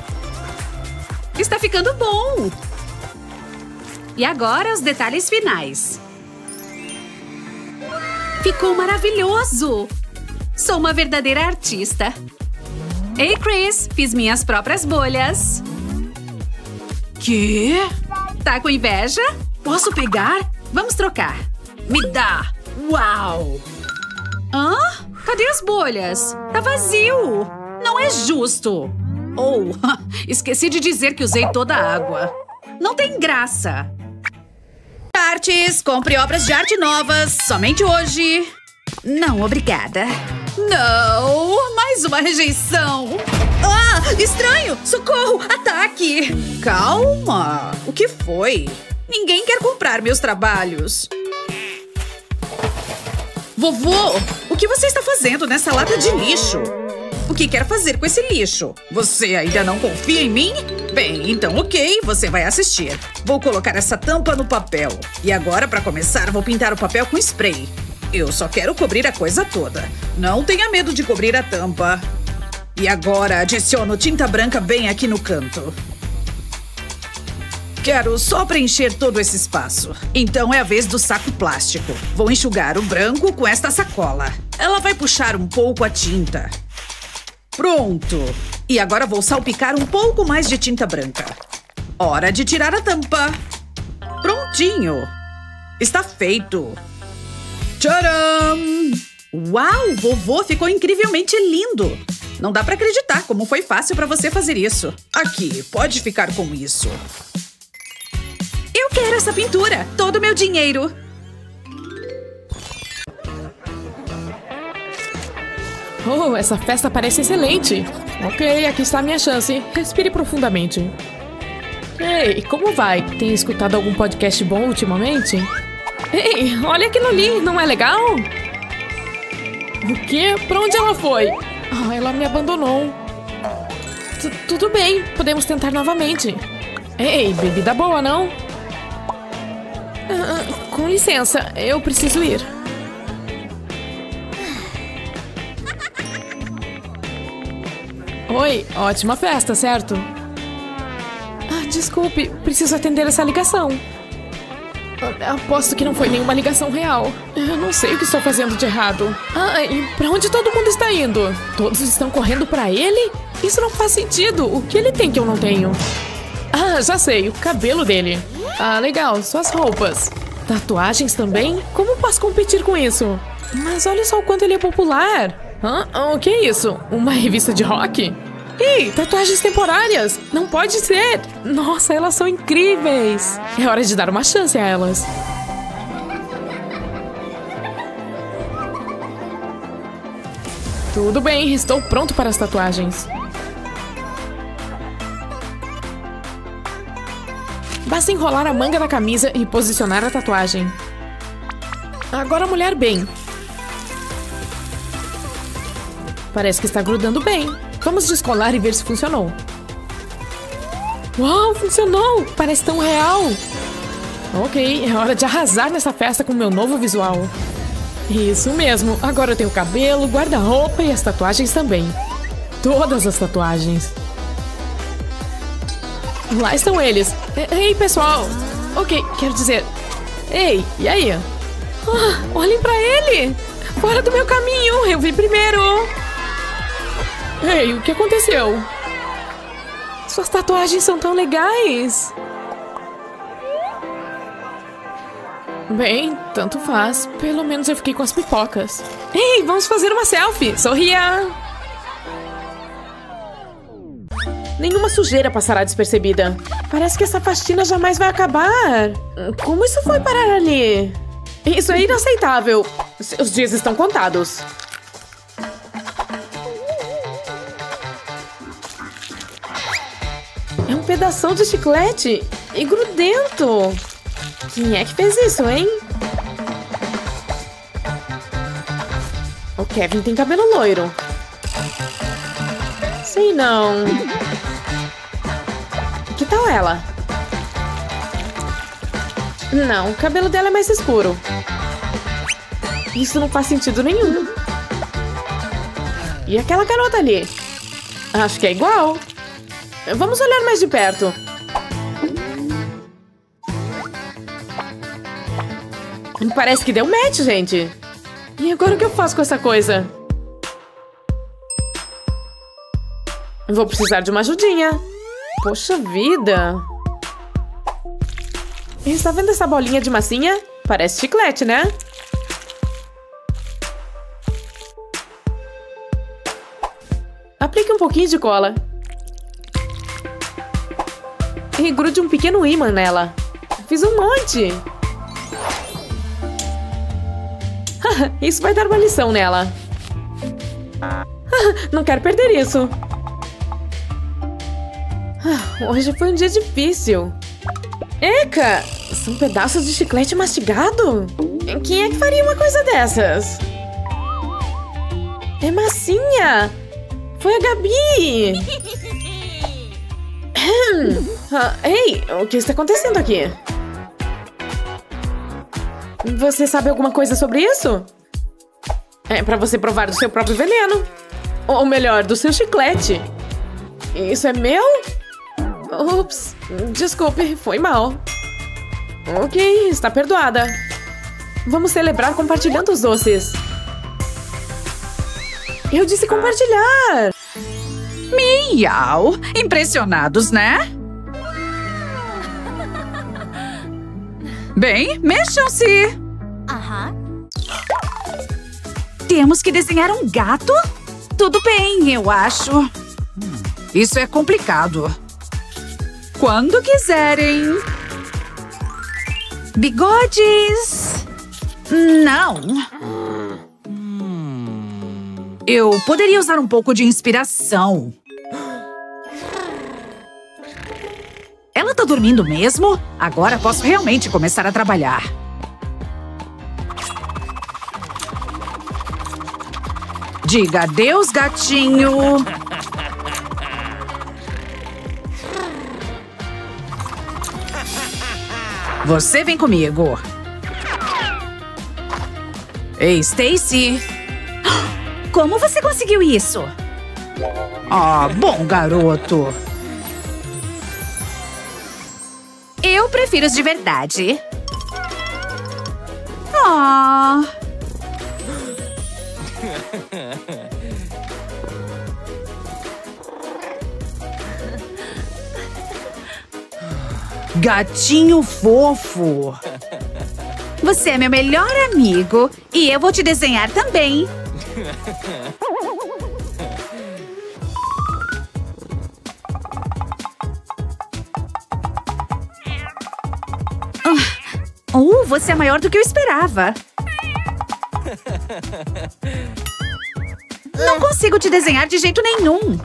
Está ficando bom! E agora os detalhes finais. Ficou maravilhoso! Sou uma verdadeira artista. Ei, Chris, fiz minhas próprias bolhas. Quê? Tá com inveja? Posso pegar? Vamos trocar. Me dá! Uau! Hã? Cadê as bolhas? Tá vazio! Não é justo! Oh, esqueci de dizer que usei toda a água. Não tem graça. Artes, compre obras de arte novas, somente hoje. Não, obrigada. Não, mais uma rejeição. Ah, estranho! Socorro! Ataque! Calma! O que foi? Ninguém quer comprar meus trabalhos. Vovô, o que você está fazendo nessa lata de lixo? O que quer fazer com esse lixo? Você ainda não confia em mim? Bem, então ok, você vai assistir. Vou colocar essa tampa no papel. E agora, para começar, vou pintar o papel com spray. Eu só quero cobrir a coisa toda. Não tenha medo de cobrir a tampa. E agora, adiciono tinta branca bem aqui no canto. Quero só preencher todo esse espaço. Então é a vez do saco plástico. Vou enxugar o branco com esta sacola. Ela vai puxar um pouco a tinta. Pronto! E agora vou salpicar um pouco mais de tinta branca. Hora de tirar a tampa. Prontinho! Está feito! Tcharam! Uau! Vovô ficou incrivelmente lindo! Não dá pra acreditar como foi fácil pra você fazer isso. Aqui, pode ficar com isso. Eu quero essa pintura! Todo o meu dinheiro! Oh, essa festa parece excelente. Ok, aqui está a minha chance. Respire profundamente. Ei, como vai? Tem escutado algum podcast bom ultimamente? Ei, olha aquilo ali, não é legal? O quê? Pra onde ela foi? Ah, ela me abandonou. T- Tudo bem, podemos tentar novamente. Ei, bebida boa, não? Ah, com licença, eu preciso ir. Oi, ótima festa, certo? Ah, desculpe, preciso atender essa ligação. Aposto que não foi nenhuma ligação real. Eu não sei o que estou fazendo de errado. Ah, e pra onde todo mundo está indo? Todos estão correndo pra ele? Isso não faz sentido. O que ele tem que eu não tenho? Ah, já sei. O cabelo dele. Ah, legal. Suas roupas. Tatuagens também? Como posso competir com isso? Mas olha só o quanto ele é popular. Hã? O que é isso? Uma revista de rock? Ei, tatuagens temporárias! Não pode ser! Nossa, elas são incríveis! É hora de dar uma chance a elas. Tudo bem, estou pronto para as tatuagens. Basta enrolar a manga da camisa e posicionar a tatuagem. Agora a mulher bem. Parece que está grudando bem. Vamos descolar e ver se funcionou. Uau, funcionou! Parece tão real. Ok, é hora de arrasar nessa festa com o meu novo visual. Isso mesmo, agora eu tenho cabelo, guarda-roupa e as tatuagens também. Todas as tatuagens. Lá estão eles. Ei, pessoal! Ok, quero dizer... Ei, e aí? Ah, olhem pra ele! Fora do meu caminho, eu vi primeiro! Ei, o que aconteceu? Suas tatuagens são tão legais! Bem, tanto faz. Pelo menos eu fiquei com as pipocas. Ei, vamos fazer uma selfie! Sorria! Nenhuma sujeira passará despercebida. Parece que essa faxina jamais vai acabar. Como isso foi parar ali? Isso é inaceitável. Seus dias estão contados. É um pedação de chiclete e grudento. Quem é que fez isso, hein? O Kevin tem cabelo loiro. Sei não. Que tal ela? Não, o cabelo dela é mais escuro. Isso não faz sentido nenhum. E aquela garota ali? Acho que é igual. Vamos olhar mais de perto. Parece que deu match, gente. E agora o que eu faço com essa coisa? Vou precisar de uma ajudinha. Poxa vida. Está vendo essa bolinha de massinha? Parece chiclete, né? Aplique um pouquinho de cola. E grude um pequeno ímã nela. Fiz um monte. Isso vai dar uma lição nela. Não quero perder isso. Hoje foi um dia difícil. Eca! São pedaços de chiclete mastigado? Quem é que faria uma coisa dessas? É massinha! Foi a Gabi! ah, ei, o que está acontecendo aqui? Você sabe alguma coisa sobre isso? É pra você provar do seu próprio veneno. Ou melhor, do seu chiclete. Isso é meu? Ups, desculpe, foi mal. Ok, está perdoada. Vamos celebrar compartilhando os doces. Eu disse compartilhar. Miau! Impressionados, né? Bem, mexam-se. Aham. Temos que desenhar um gato? Tudo bem, eu acho. Isso é complicado. Quando quiserem. Bigodes. Não. Eu poderia usar um pouco de inspiração. Ela tá dormindo mesmo? Agora posso realmente começar a trabalhar. Diga adeus, gatinho. Você vem comigo. Ei, Stacy. Como você conseguiu isso? Ah, bom garoto. Eu prefiro os de verdade. Ah. Gatinho fofo. Você é meu melhor amigo e eu vou te desenhar também. Uh, você é maior do que eu esperava. Não consigo te desenhar de jeito nenhum.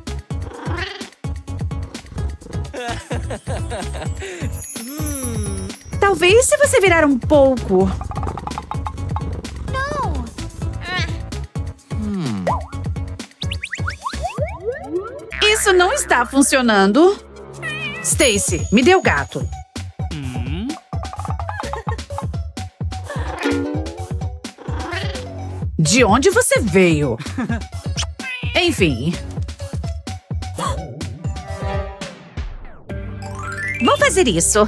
Talvez se você virar um pouco. Isso não está funcionando. Stacy, me dê o gato. De onde você veio? Enfim. Vou fazer isso.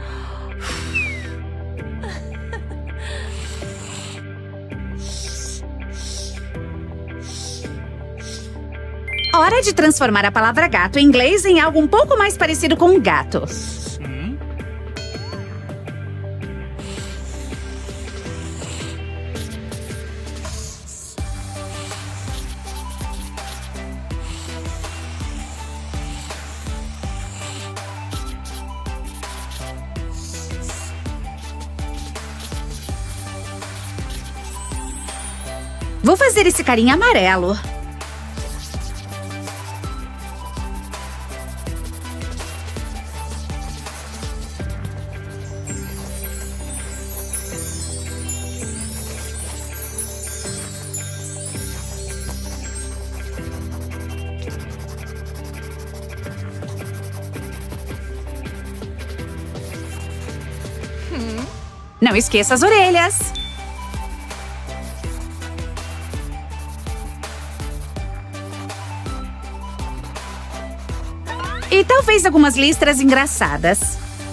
Hora de transformar a palavra gato em inglês em algo um pouco mais parecido com um gato. Vou fazer esse carinha amarelo. Hum. Não esqueça as orelhas. E talvez algumas listras engraçadas.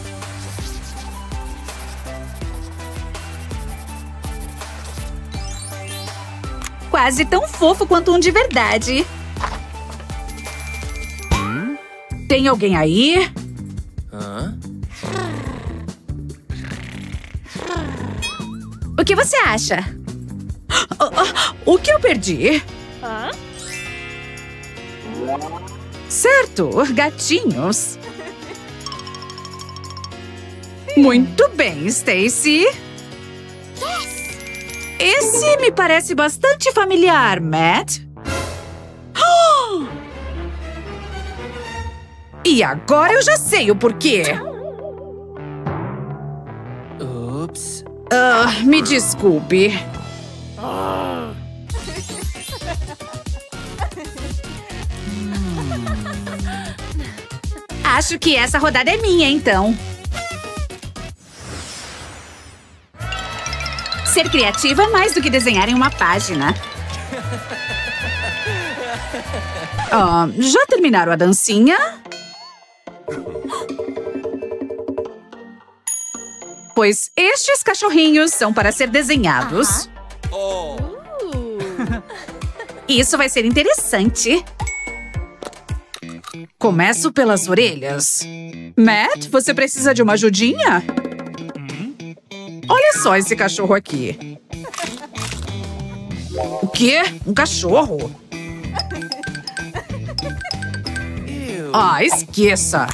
Quase tão fofo quanto um de verdade. Hum? Tem alguém aí? Hã? O que você acha? O, o, o que eu perdi? Hã? Certo, gatinhos. Muito bem, Stacy. Esse me parece bastante familiar, Matt. E agora eu já sei o porquê. Ups. Uh, me desculpe. Acho que essa rodada é minha, então. Ser criativo é mais do que desenhar em uma página. Uh, já terminaram a dancinha? Pois estes cachorrinhos são para ser desenhados. Uh-huh. Oh. Isso vai ser interessante. Começo pelas orelhas. Matt, você precisa de uma ajudinha? Olha só esse cachorro aqui. O quê? Um cachorro? Ah, esqueça.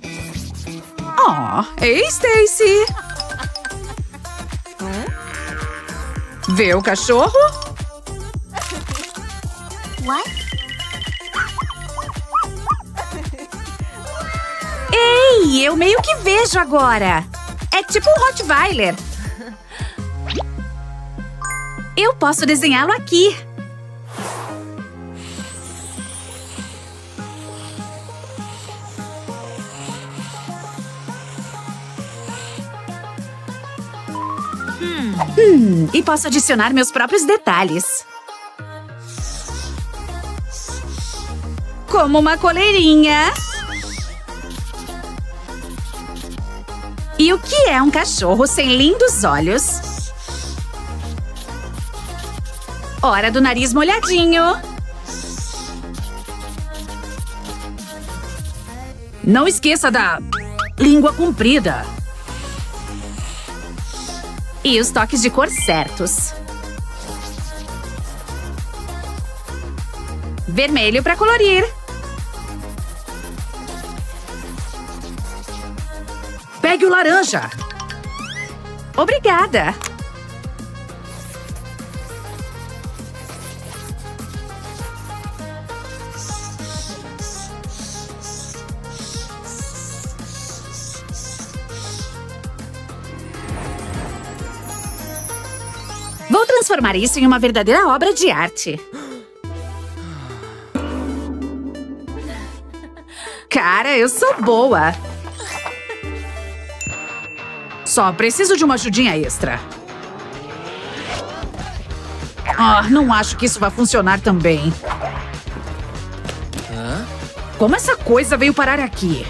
Oh, ei, Stacy. Vê o cachorro? What? Ei, eu meio que vejo agora. É tipo um Rottweiler. Eu posso desenhá-lo aqui. Hum. Hum, e posso adicionar meus próprios detalhes. Como uma coleirinha. E o que é um cachorro sem lindos olhos? Hora do nariz molhadinho. Não esqueça da língua comprida. E os toques de cor certos. Vermelho para colorir. Pegue o laranja. Obrigada. Vou transformar isso em uma verdadeira obra de arte. Cara, eu sou boa. Só preciso de uma ajudinha extra. Ah, não acho que isso vai funcionar também. Hã? Como essa coisa veio parar aqui?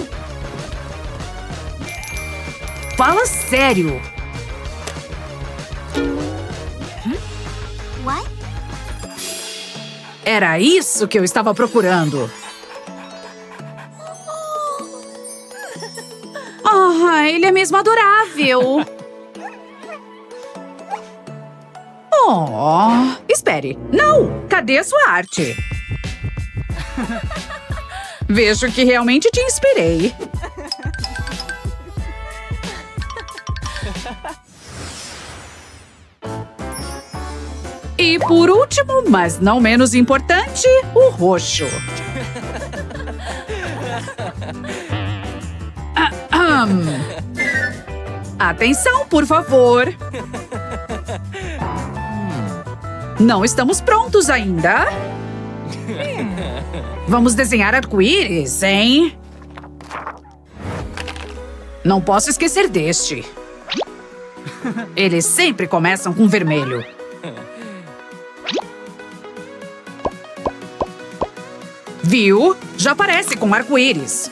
Fala sério. What? Era isso que eu estava procurando. Ah, ele é mesmo adorável. Oh, espere. Não, cadê a sua arte? Vejo que realmente te inspirei. E por último, mas não menos importante, o roxo. Ahem. Atenção, por favor. Não estamos prontos ainda. Vamos desenhar arco-íris, hein? Não posso esquecer deste. Eles sempre começam com vermelho. Viu? Já parece com arco-íris.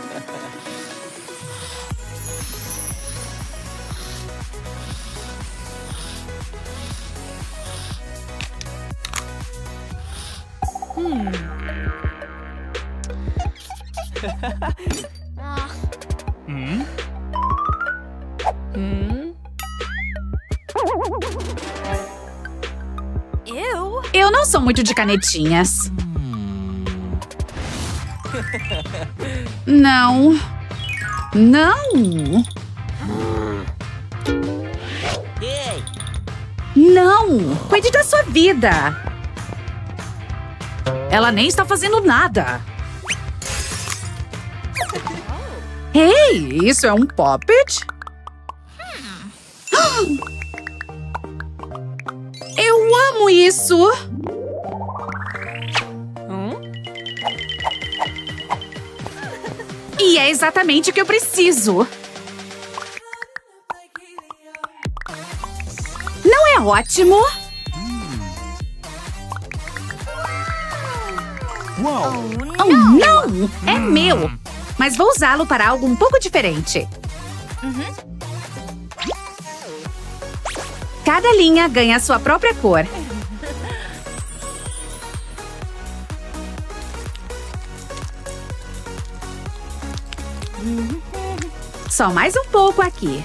Hum. Hum? Hum. Ew. Eu não sou muito de canetinhas. Não. Não. Não. Cuide da sua vida. Ela nem está fazendo nada. Ei, isso é um puppet? Eu amo isso. E é exatamente o que eu preciso. Não é ótimo? Oh, Oh, não! É meu! Mas vou usá-lo para algo um pouco diferente. Cada linha ganha a sua própria cor. Só mais um pouco aqui.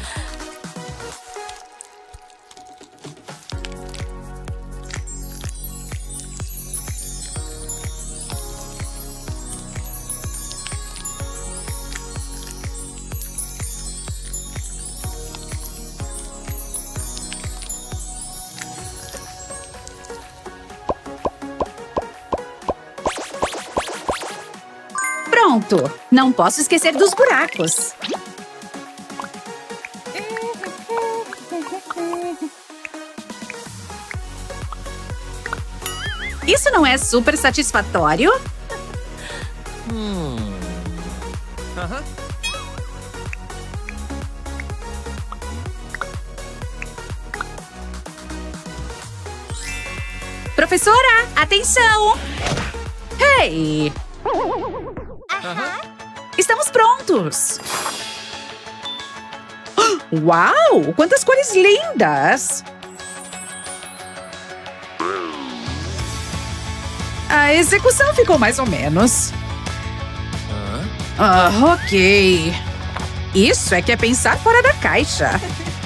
Pronto! Não posso esquecer dos buracos. Isso não é super satisfatório? Hum. Uh-huh. Professora, atenção! Hey! Uh-huh. Estamos prontos! Uau! Quantas cores lindas! A execução ficou mais ou menos. Ah, ok. Isso é que é pensar fora da caixa.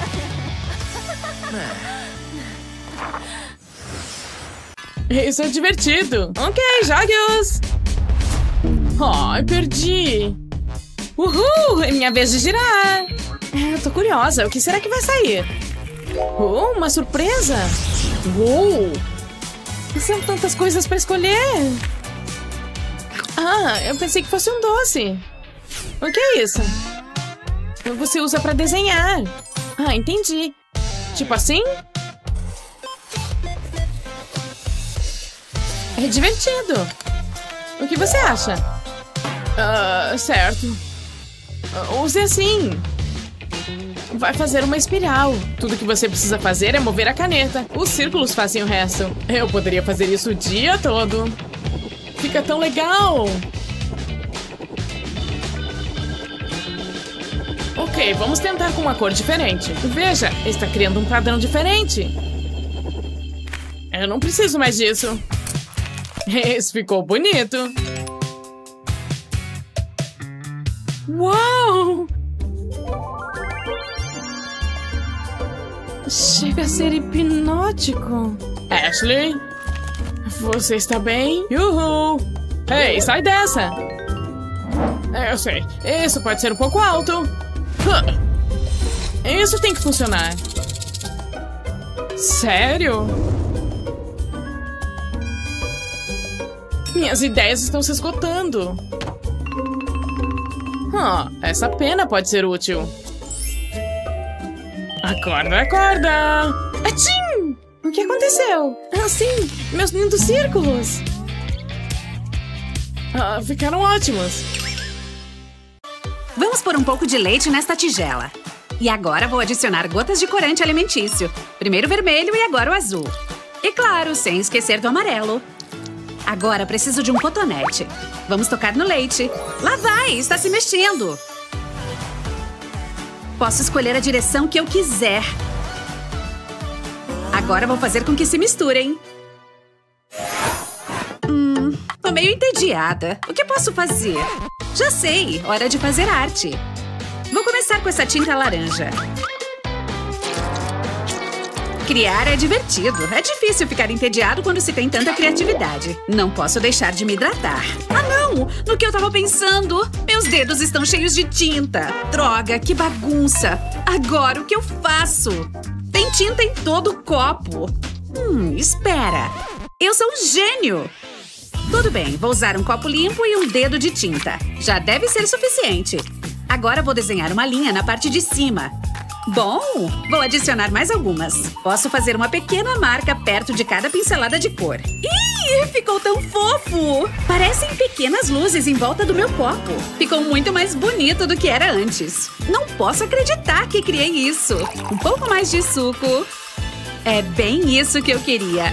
Isso é divertido. Ok, jogue-os. Ai, perdi. Uhul, é minha vez de girar. É, eu tô curiosa. O que será que vai sair? Oh, uma surpresa. Uou. São tantas coisas pra escolher. Ah, eu pensei que fosse um doce. O que é isso? Você usa pra desenhar. Ah, entendi. Tipo assim? É divertido. O que você acha? Ah, certo. Uh, use assim. Vai fazer uma espiral. Tudo que você precisa fazer é mover a caneta. Os círculos fazem o resto. Eu poderia fazer isso o dia todo. Fica tão legal. Ok, vamos tentar com uma cor diferente. Veja, está criando um padrão diferente. Eu não preciso mais disso. Esse ficou bonito. Uau! Chega a ser hipnótico. Ashley? Você está bem? Uhul! Ei, sai dessa! Eu sei, isso pode ser um pouco alto. Isso tem que funcionar. Sério? Minhas ideias estão se esgotando. Ah, essa pena pode ser útil. Acorda, acorda! Atchim! O que aconteceu? Ah, sim! Meus lindos círculos! Ah, ficaram ótimos! Vamos pôr um pouco de leite nesta tigela. E agora vou adicionar gotas de corante alimentício. Primeiro o vermelho e agora o azul. E claro, sem esquecer do amarelo. Agora preciso de um cotonete. Vamos tocar no leite. Lá vai, está se mexendo. Posso escolher a direção que eu quiser. Agora vou fazer com que se misturem. Hum, tô meio entediada. O que posso fazer? Já sei, hora de fazer arte. Vou começar com essa tinta laranja. Criar é divertido. É difícil ficar entediado quando se tem tanta criatividade. Não posso deixar de me hidratar. Ah, não! No que eu tava pensando? Meus dedos estão cheios de tinta. Droga, que bagunça. Agora, o que eu faço? Tem tinta em todo o copo. Hum, espera. Eu sou um gênio. Tudo bem, vou usar um copo limpo e um dedo de tinta. Já deve ser suficiente. Agora vou desenhar uma linha na parte de cima. Bom, vou adicionar mais algumas. Posso fazer uma pequena marca perto de cada pincelada de cor. Ih, ficou tão fofo! Parecem pequenas luzes em volta do meu copo. Ficou muito mais bonito do que era antes. Não posso acreditar que criei isso. Um pouco mais de suco. É bem isso que eu queria.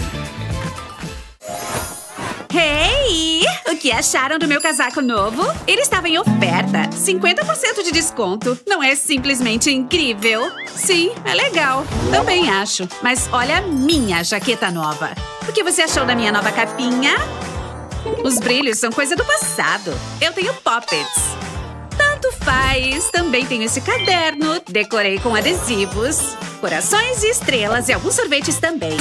Hey! O que acharam do meu casaco novo? Ele estava em oferta. cinquenta por cento de desconto. Não é simplesmente incrível? Sim, é legal. Também acho. Mas olha a minha jaqueta nova. O que você achou da minha nova capinha? Os brilhos são coisa do passado. Eu tenho poppets. Tanto faz. Também tenho esse caderno. Decorei com adesivos, corações e estrelas e alguns sorvetes também.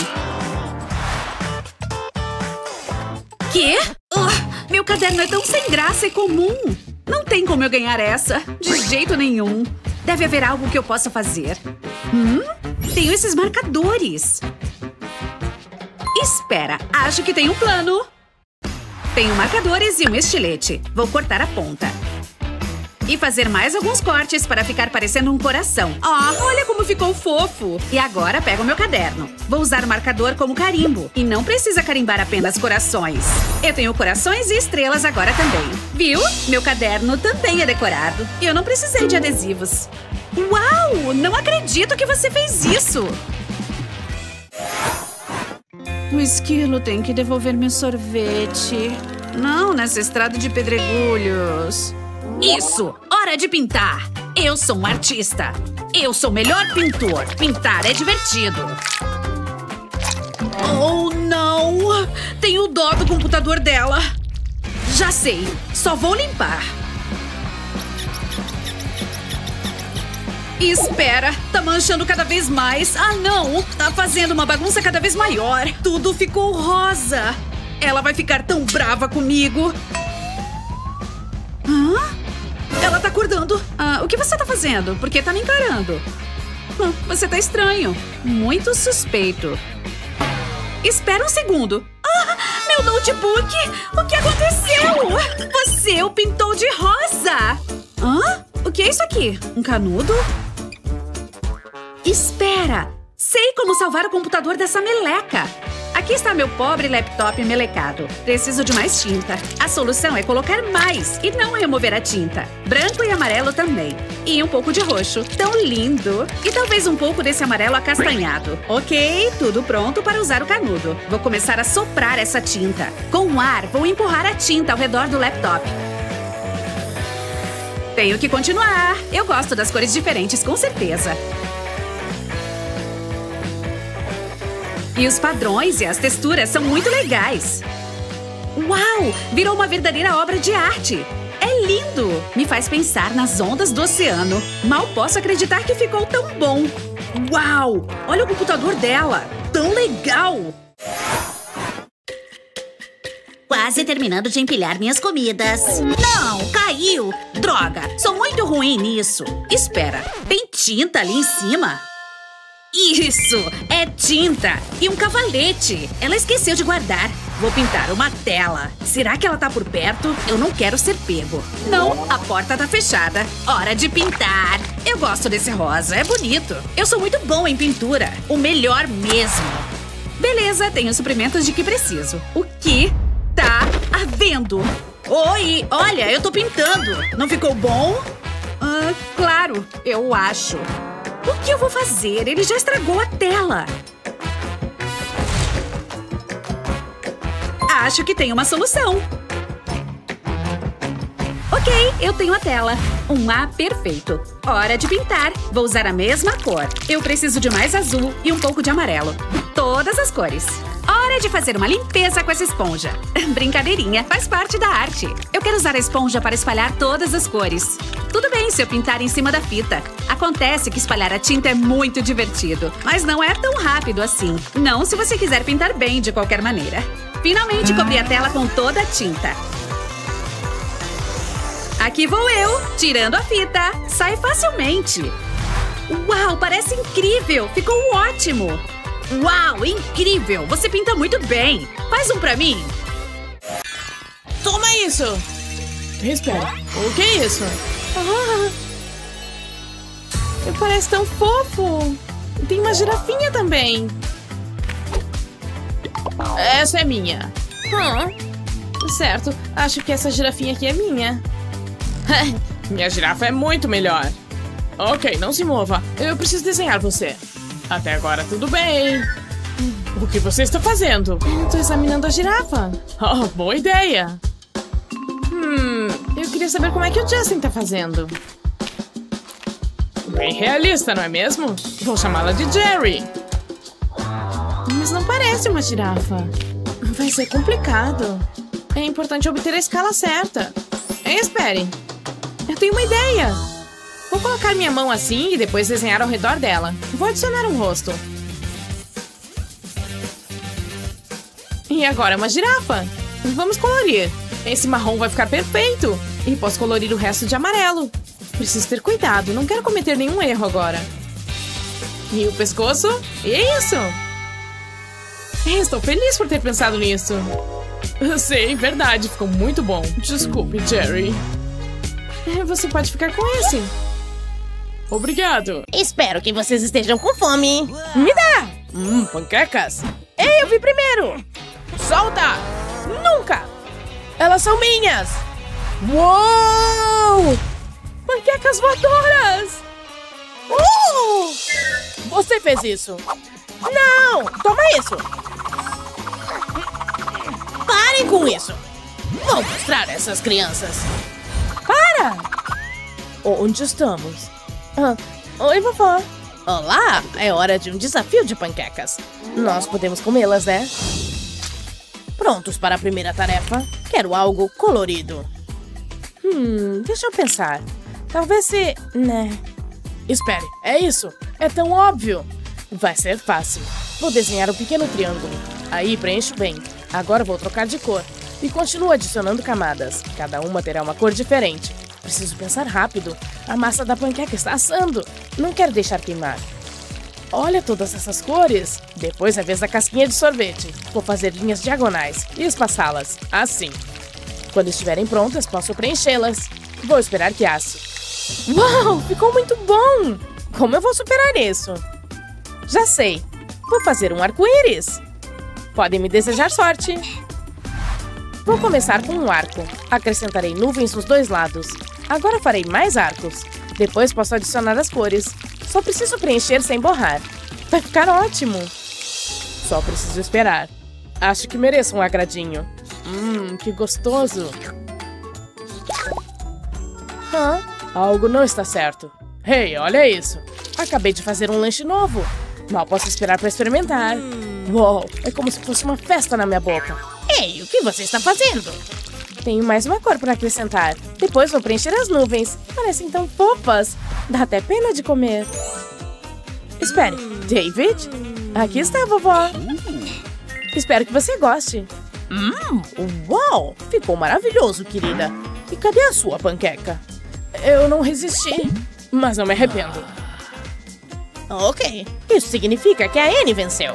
Quê? Uh, meu caderno é tão sem graça e comum. Não tem como eu ganhar essa. De jeito nenhum. Deve haver algo que eu possa fazer. Hum? Tenho esses marcadores. Espera, acho que tenho um plano. Tenho marcadores e um estilete. Vou cortar a ponta. E fazer mais alguns cortes para ficar parecendo um coração. Ah, olha como ficou fofo! E agora pego o meu caderno. Vou usar o marcador como carimbo. E não precisa carimbar apenas corações. Eu tenho corações e estrelas agora também. Viu? Meu caderno também é decorado. E eu não precisei de adesivos. Uau! Não acredito que você fez isso! O esquilo tem que devolver meu sorvete. Não nessa estrada de pedregulhos. Isso! Hora de pintar! Eu sou um artista! Eu sou o melhor pintor! Pintar é divertido! Oh, não! Oh, tenho dó do computador dela. Já sei, só vou limpar. Espera, tá manchando cada vez mais. Ah, não! Tá fazendo uma bagunça cada vez maior. Tudo ficou rosa. Ela vai ficar tão brava comigo. Hã? Ela tá acordando. Ah, o que você tá fazendo? Por que tá me encarando? Hum, você tá estranho. Muito suspeito. Espera um segundo. Ah, meu notebook! O que aconteceu? Você o pintou de rosa. Hã? O que é isso aqui? Um canudo? Espera! Sei como salvar o computador dessa meleca. Aqui está meu pobre laptop melecado. Preciso de mais tinta. A solução é colocar mais e não remover a tinta. Branco e amarelo também. E um pouco de roxo. Tão lindo! E talvez um pouco desse amarelo acastanhado. Ok, tudo pronto para usar o canudo. Vou começar a soprar essa tinta. Com o ar, vou empurrar a tinta ao redor do laptop. Tenho que continuar. Eu gosto das cores diferentes, com certeza. E os padrões e as texturas são muito legais. Uau! Virou uma verdadeira obra de arte. É lindo! Me faz pensar nas ondas do oceano. Mal posso acreditar que ficou tão bom. Uau! Olha o computador dela. Tão legal! Quase terminando de empilhar minhas comidas. Não, caiu! Droga, sou muito ruim nisso. Espera, tem tinta ali em cima? Isso! É tinta! E um cavalete! Ela esqueceu de guardar. Vou pintar uma tela. Será que ela tá por perto? Eu não quero ser pego. Não, a porta tá fechada. Hora de pintar. Eu gosto desse rosa, é bonito. Eu sou muito bom em pintura. O melhor mesmo. Beleza, tenho os suprimentos de que preciso. O que tá havendo? Oi, olha, eu tô pintando. Não ficou bom? Ah, claro, eu acho. O que eu vou fazer? Ele já estragou a tela. Acho que tem uma solução. Ok, eu tenho a tela. Um A perfeito. Hora de pintar. Vou usar a mesma cor. Eu preciso de mais azul e um pouco de amarelo. Todas as cores. Hora de fazer uma limpeza com essa esponja. Brincadeirinha, faz parte da arte. Eu quero usar a esponja para espalhar todas as cores. Tudo bem se eu pintar em cima da fita. Acontece que espalhar a tinta é muito divertido, mas não é tão rápido assim. Não se você quiser pintar bem de qualquer maneira. Finalmente cobri a tela com toda a tinta. Aqui vou eu, tirando a fita. Sai facilmente. Uau, parece incrível. Ficou ótimo. Uau, incrível! Você pinta muito bem! Faz um pra mim! Toma isso! Espera, o que é isso? Ah, parece tão fofo! Tem uma girafinha também! Essa é minha! Hum, certo, acho que essa girafinha aqui é minha. Minha girafa é muito melhor! Ok, não se mova, eu preciso desenhar você. Até agora tudo bem. O que você está fazendo? Estou examinando a girafa. Oh, boa ideia. Hum, eu queria saber como é que o Justin está fazendo. Bem realista, não é mesmo? Vou chamá-la de Jerry. Mas não parece uma girafa. Vai ser complicado. É importante obter a escala certa. Ei, espere. Eu tenho uma ideia. Vou colocar minha mão assim e depois desenhar ao redor dela. Vou adicionar um rosto. E agora uma girafa. Vamos colorir. Esse marrom vai ficar perfeito. E posso colorir o resto de amarelo. Preciso ter cuidado, não quero cometer nenhum erro agora. E o pescoço? E é isso. Estou feliz por ter pensado nisso. Sei, verdade, ficou muito bom. Desculpe, Jerry. Você pode ficar com esse. Obrigado. Espero que vocês estejam com fome. Me dá! Hum, panquecas. Ei, eu vi primeiro! Solta! Nunca! Elas são minhas! Uou! Panquecas voadoras! Uh! Você fez isso! Não! Toma isso! Parem com isso! Vou mostrar a essas crianças! Para! Onde estamos? Ah, oi, vovó. Olá, é hora de um desafio de panquecas. Nós podemos comê-las, né? Prontos para a primeira tarefa? Quero algo colorido. Hum, deixa eu pensar. Talvez se... né... Espere, é isso? É tão óbvio. Vai ser fácil. Vou desenhar um pequeno triângulo. Aí preencho bem. Agora vou trocar de cor. E continuo adicionando camadas. Cada uma terá uma cor diferente. Preciso pensar rápido. A massa da panqueca está assando. Não quero deixar queimar. Olha todas essas cores. Depois é a vez da casquinha de sorvete. Vou fazer linhas diagonais e espaçá-las. Assim. Quando estiverem prontas, posso preenchê-las. Vou esperar que asse. Uau! Ficou muito bom! Como eu vou superar isso? Já sei. Vou fazer um arco-íris. Podem me desejar sorte. Vou começar com um arco. Acrescentarei nuvens nos dois lados. Agora farei mais arcos. Depois posso adicionar as cores. Só preciso preencher sem borrar. Vai ficar ótimo. Só preciso esperar. Acho que mereço um agradinho. Hum, que gostoso. Hã? Algo não está certo. Hey, olha isso. Acabei de fazer um lanche novo. Mal posso esperar para experimentar. Uou, é como se fosse uma festa na minha boca. Ei, o que você está fazendo? Tenho mais uma cor para acrescentar. Depois vou preencher as nuvens. Parecem tão fofas. Dá até pena de comer. Espere, David? Aqui está, vovó. Espero que você goste. Hum, uau! Ficou maravilhoso, querida. E cadê a sua panqueca? Eu não resisti, mas não me arrependo. Ok, isso significa que a Annie venceu.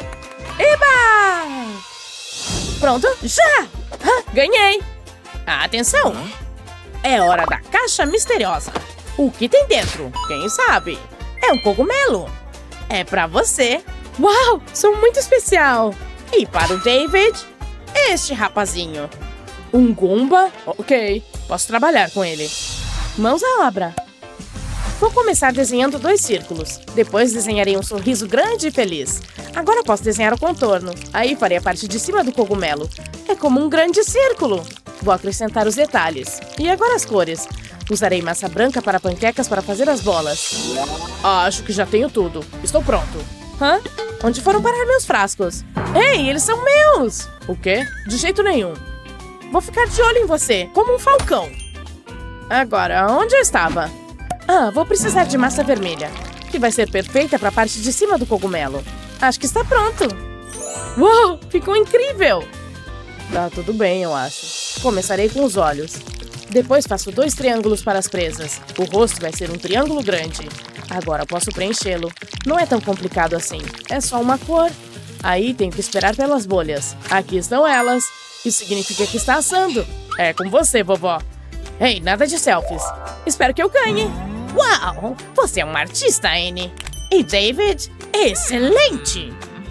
Eba! Pronto? Já! Ah, ganhei! Atenção! É hora da caixa misteriosa. O que tem dentro? Quem sabe? É um cogumelo. É pra você. Uau! Sou muito especial. E para o David, este rapazinho. Um Goomba? Ok, posso trabalhar com ele. Mãos à obra. Vou começar desenhando dois círculos. Depois desenharei um sorriso grande e feliz. Agora posso desenhar o contorno. Aí farei a parte de cima do cogumelo. É como um grande círculo. Vou acrescentar os detalhes. E agora as cores. Usarei massa branca para panquecas para fazer as bolas. Acho que já tenho tudo. Estou pronto. Hã? Onde foram parar meus frascos? Ei, eles são meus! O quê? De jeito nenhum. Vou ficar de olho em você, como um falcão. Agora, onde eu estava? Ah, vou precisar de massa vermelha, que vai ser perfeita para a parte de cima do cogumelo. Acho que está pronto. Uau, ficou incrível! Tá tudo bem, eu acho. Começarei com os olhos. Depois faço dois triângulos para as presas. O rosto vai ser um triângulo grande. Agora posso preenchê-lo. Não é tão complicado assim. É só uma cor. Aí tenho que esperar pelas bolhas. Aqui estão elas. Isso significa que está assando. É com você, vovó. Ei, nada de selfies. Espero que eu ganhe. Uau! Você é uma artista, Annie. E David? Excelente!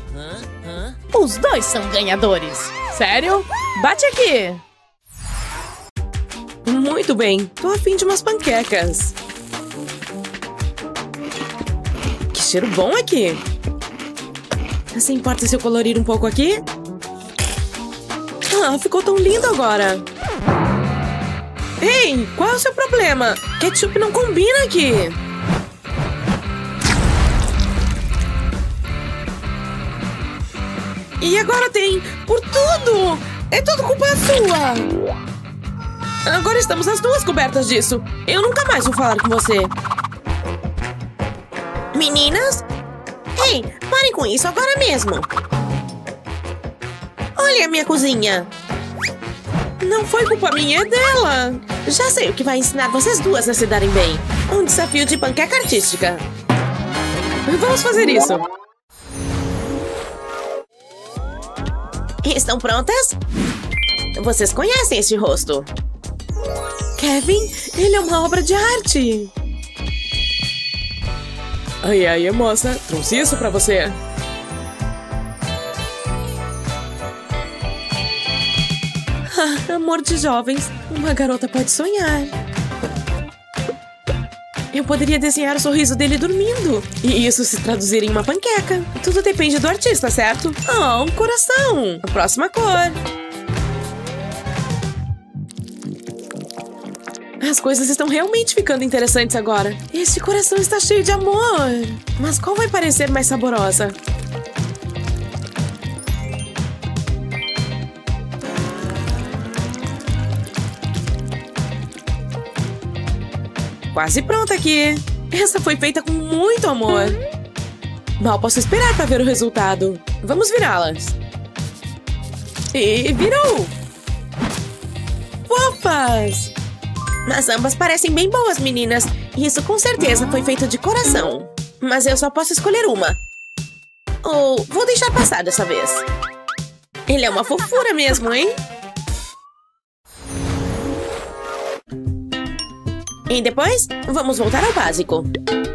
Os dois são ganhadores. Sério? Bate aqui. Muito bem. Tô a fim de umas panquecas. Que cheiro bom aqui. Você importa se eu colorir um pouco aqui? Ah, ficou tão lindo agora. Ei, qual é o seu problema? Ketchup não combina aqui. E agora tem por tudo. É tudo culpa sua. Agora estamos as duas cobertas disso. Eu nunca mais vou falar com você. Meninas? Ei, parem com isso agora mesmo. Olha a minha cozinha. Não foi culpa minha, é dela. Já sei o que vai ensinar vocês duas a se darem bem. Um desafio de panqueca artística. Vamos fazer isso. Estão prontas? Vocês conhecem este rosto? Kevin, ele é uma obra de arte. Ai, ai, moça, trouxe isso pra você. Ah, amor de jovens, uma garota pode sonhar. Eu poderia desenhar o sorriso dele dormindo. E isso se traduzir em uma panqueca. Tudo depende do artista, certo? Ah, um coração. A próxima cor. As coisas estão realmente ficando interessantes agora. Este coração está cheio de amor. Mas qual vai parecer mais saborosa? Quase pronta aqui. Essa foi feita com muito amor. Mal posso esperar para ver o resultado. Vamos virá-las. E virou! Fofas! Mas ambas parecem bem boas, meninas. Isso com certeza foi feito de coração. Mas eu só posso escolher uma. Ou vou deixar passar dessa vez. Ele é uma fofura mesmo, hein? E depois, vamos voltar ao básico.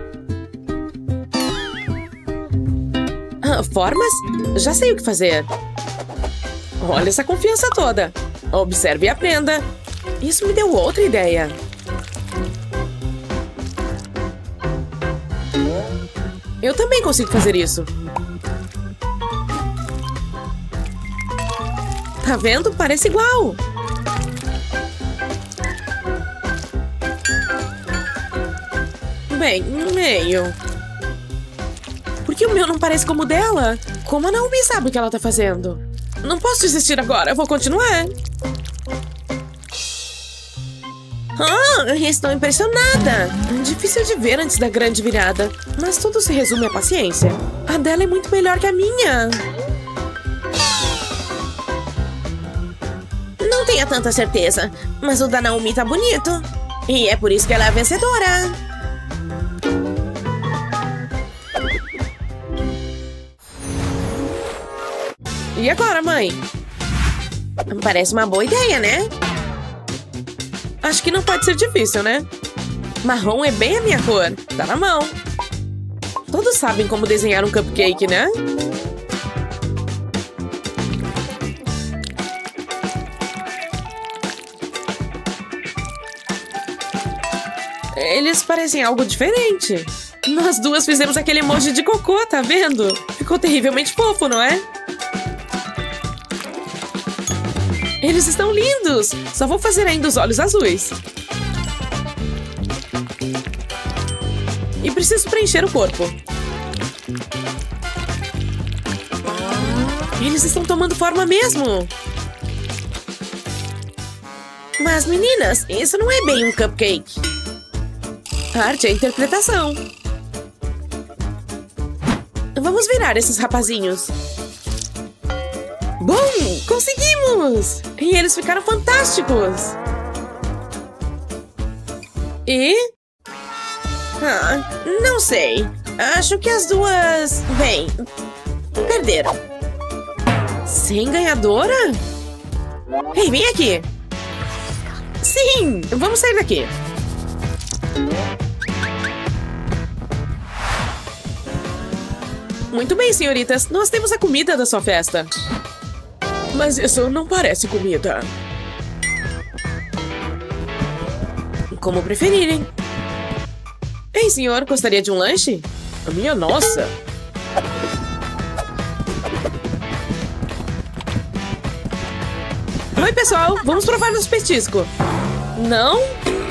Ah, formas? Já sei o que fazer. Olha essa confiança toda. Observe e aprenda. Isso me deu outra ideia. Eu também consigo fazer isso. Tá vendo? Parece igual. Bem, meio. Por que o meu não parece como o dela? Como a Naomi sabe o que ela tá fazendo? Não posso desistir agora, eu vou continuar. Ah, estou impressionada. Difícil de ver antes da grande virada. Mas tudo se resume à paciência. A dela é muito melhor que a minha. Não tenha tanta certeza, mas o da Naomi tá bonito. E é por isso que ela é a vencedora. E agora, mãe? Parece uma boa ideia, né? Acho que não pode ser difícil, né? Marrom é bem a minha cor. Tá na mão. Todos sabem como desenhar um cupcake, né? Eles parecem algo diferente. Nós duas fizemos aquele emoji de cocô, tá vendo? Ficou terrivelmente fofo, não é? Eles estão lindos! Só vou fazer ainda os olhos azuis. E preciso preencher o corpo. Eles estão tomando forma mesmo! Mas, meninas, isso não é bem um cupcake. A arte é a interpretação. Vamos virar esses rapazinhos. Bom, conseguimos! E eles ficaram fantásticos! E... Ah, não sei. Acho que as duas... Bem, perderam. Sem ganhadora? Ei, vem aqui! Sim! Vamos sair daqui. Muito bem, senhoritas. Nós temos a comida da sua festa. Mas isso não parece comida. Como preferirem. Ei, senhor, gostaria de um lanche? A minha nossa! Oi, pessoal! Vamos provar nosso petisco. Não?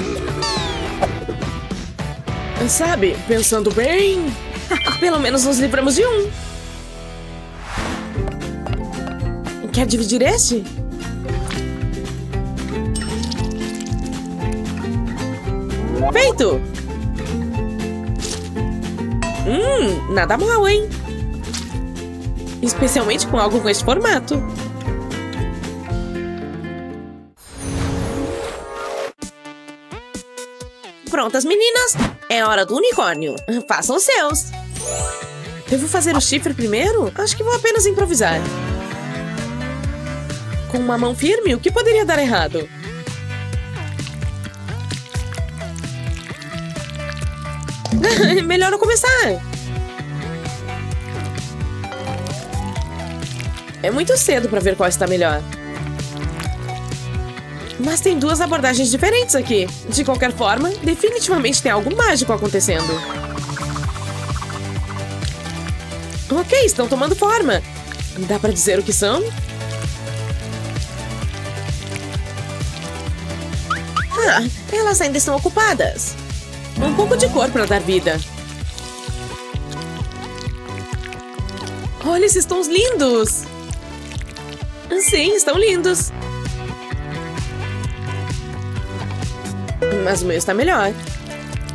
Sabe, pensando bem... Pelo menos nos livramos de um. Quer dividir este? Feito! Hum, nada mal, hein? Especialmente com algo com este formato. Prontas, meninas? É hora do unicórnio. Façam os seus. Devo fazer o chifre primeiro? Acho que vou apenas improvisar. Com uma mão firme, o que poderia dar errado? Melhor não começar. É muito cedo para ver qual está melhor. Mas tem duas abordagens diferentes aqui. De qualquer forma, definitivamente tem algo mágico acontecendo. Ok, estão tomando forma. Dá pra dizer o que são? Ah, elas ainda estão ocupadas. Um pouco de cor pra dar vida. Olha esses tons lindos! Sim, estão lindos. Mas o meu está melhor.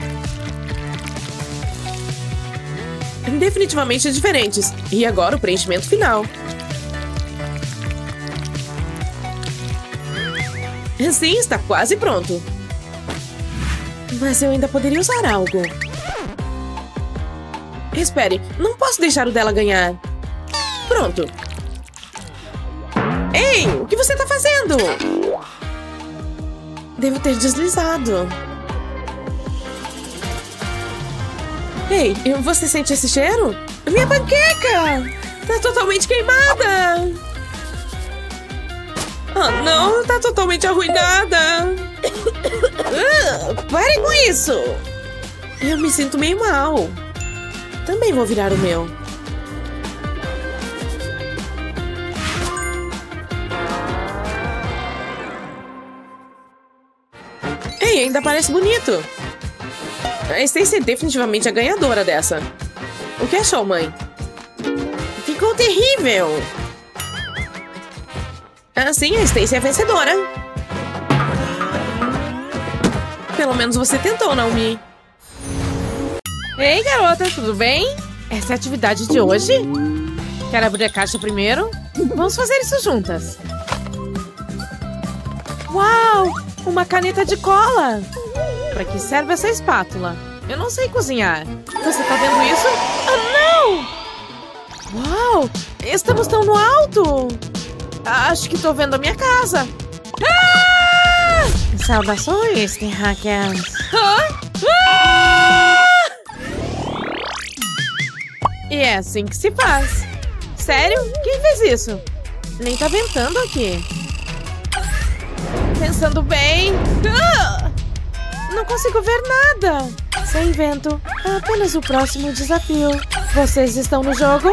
definitivamente diferentes. E agora o preenchimento final. Sim, está quase pronto. Mas eu ainda poderia usar algo. Espere, não posso deixar o dela ganhar. Pronto. Ei, o que você está fazendo? Devo ter deslizado. Ei, você sente esse cheiro? Minha panqueca! Tá totalmente queimada! Oh, não, tá totalmente arruinada! uh, pare com isso! Eu me sinto meio mal. Também vou virar o meu. Ei, ainda parece bonito! A Stacy é definitivamente a ganhadora dessa. O que achou, mãe? Ficou terrível! Assim, a Stacy é a vencedora. Pelo menos você tentou, Naomi. Ei, garota, tudo bem? Essa é a atividade de hoje? Quer abrir a caixa primeiro? Vamos fazer isso juntas. Uau! Uma caneta de cola! Pra que serve essa espátula? Eu não sei cozinhar. Você tá vendo isso? Oh, não! Uau! Estamos tão no alto! Acho que tô vendo a minha casa. Ah! Saudações, terráqueas. Ah! Ah! E é assim que se faz. Sério? Quem fez isso? Nem tá ventando aqui. Pensando bem. Ah! Não consigo ver nada. Sem vento. Apenas o próximo desafio. Vocês estão no jogo?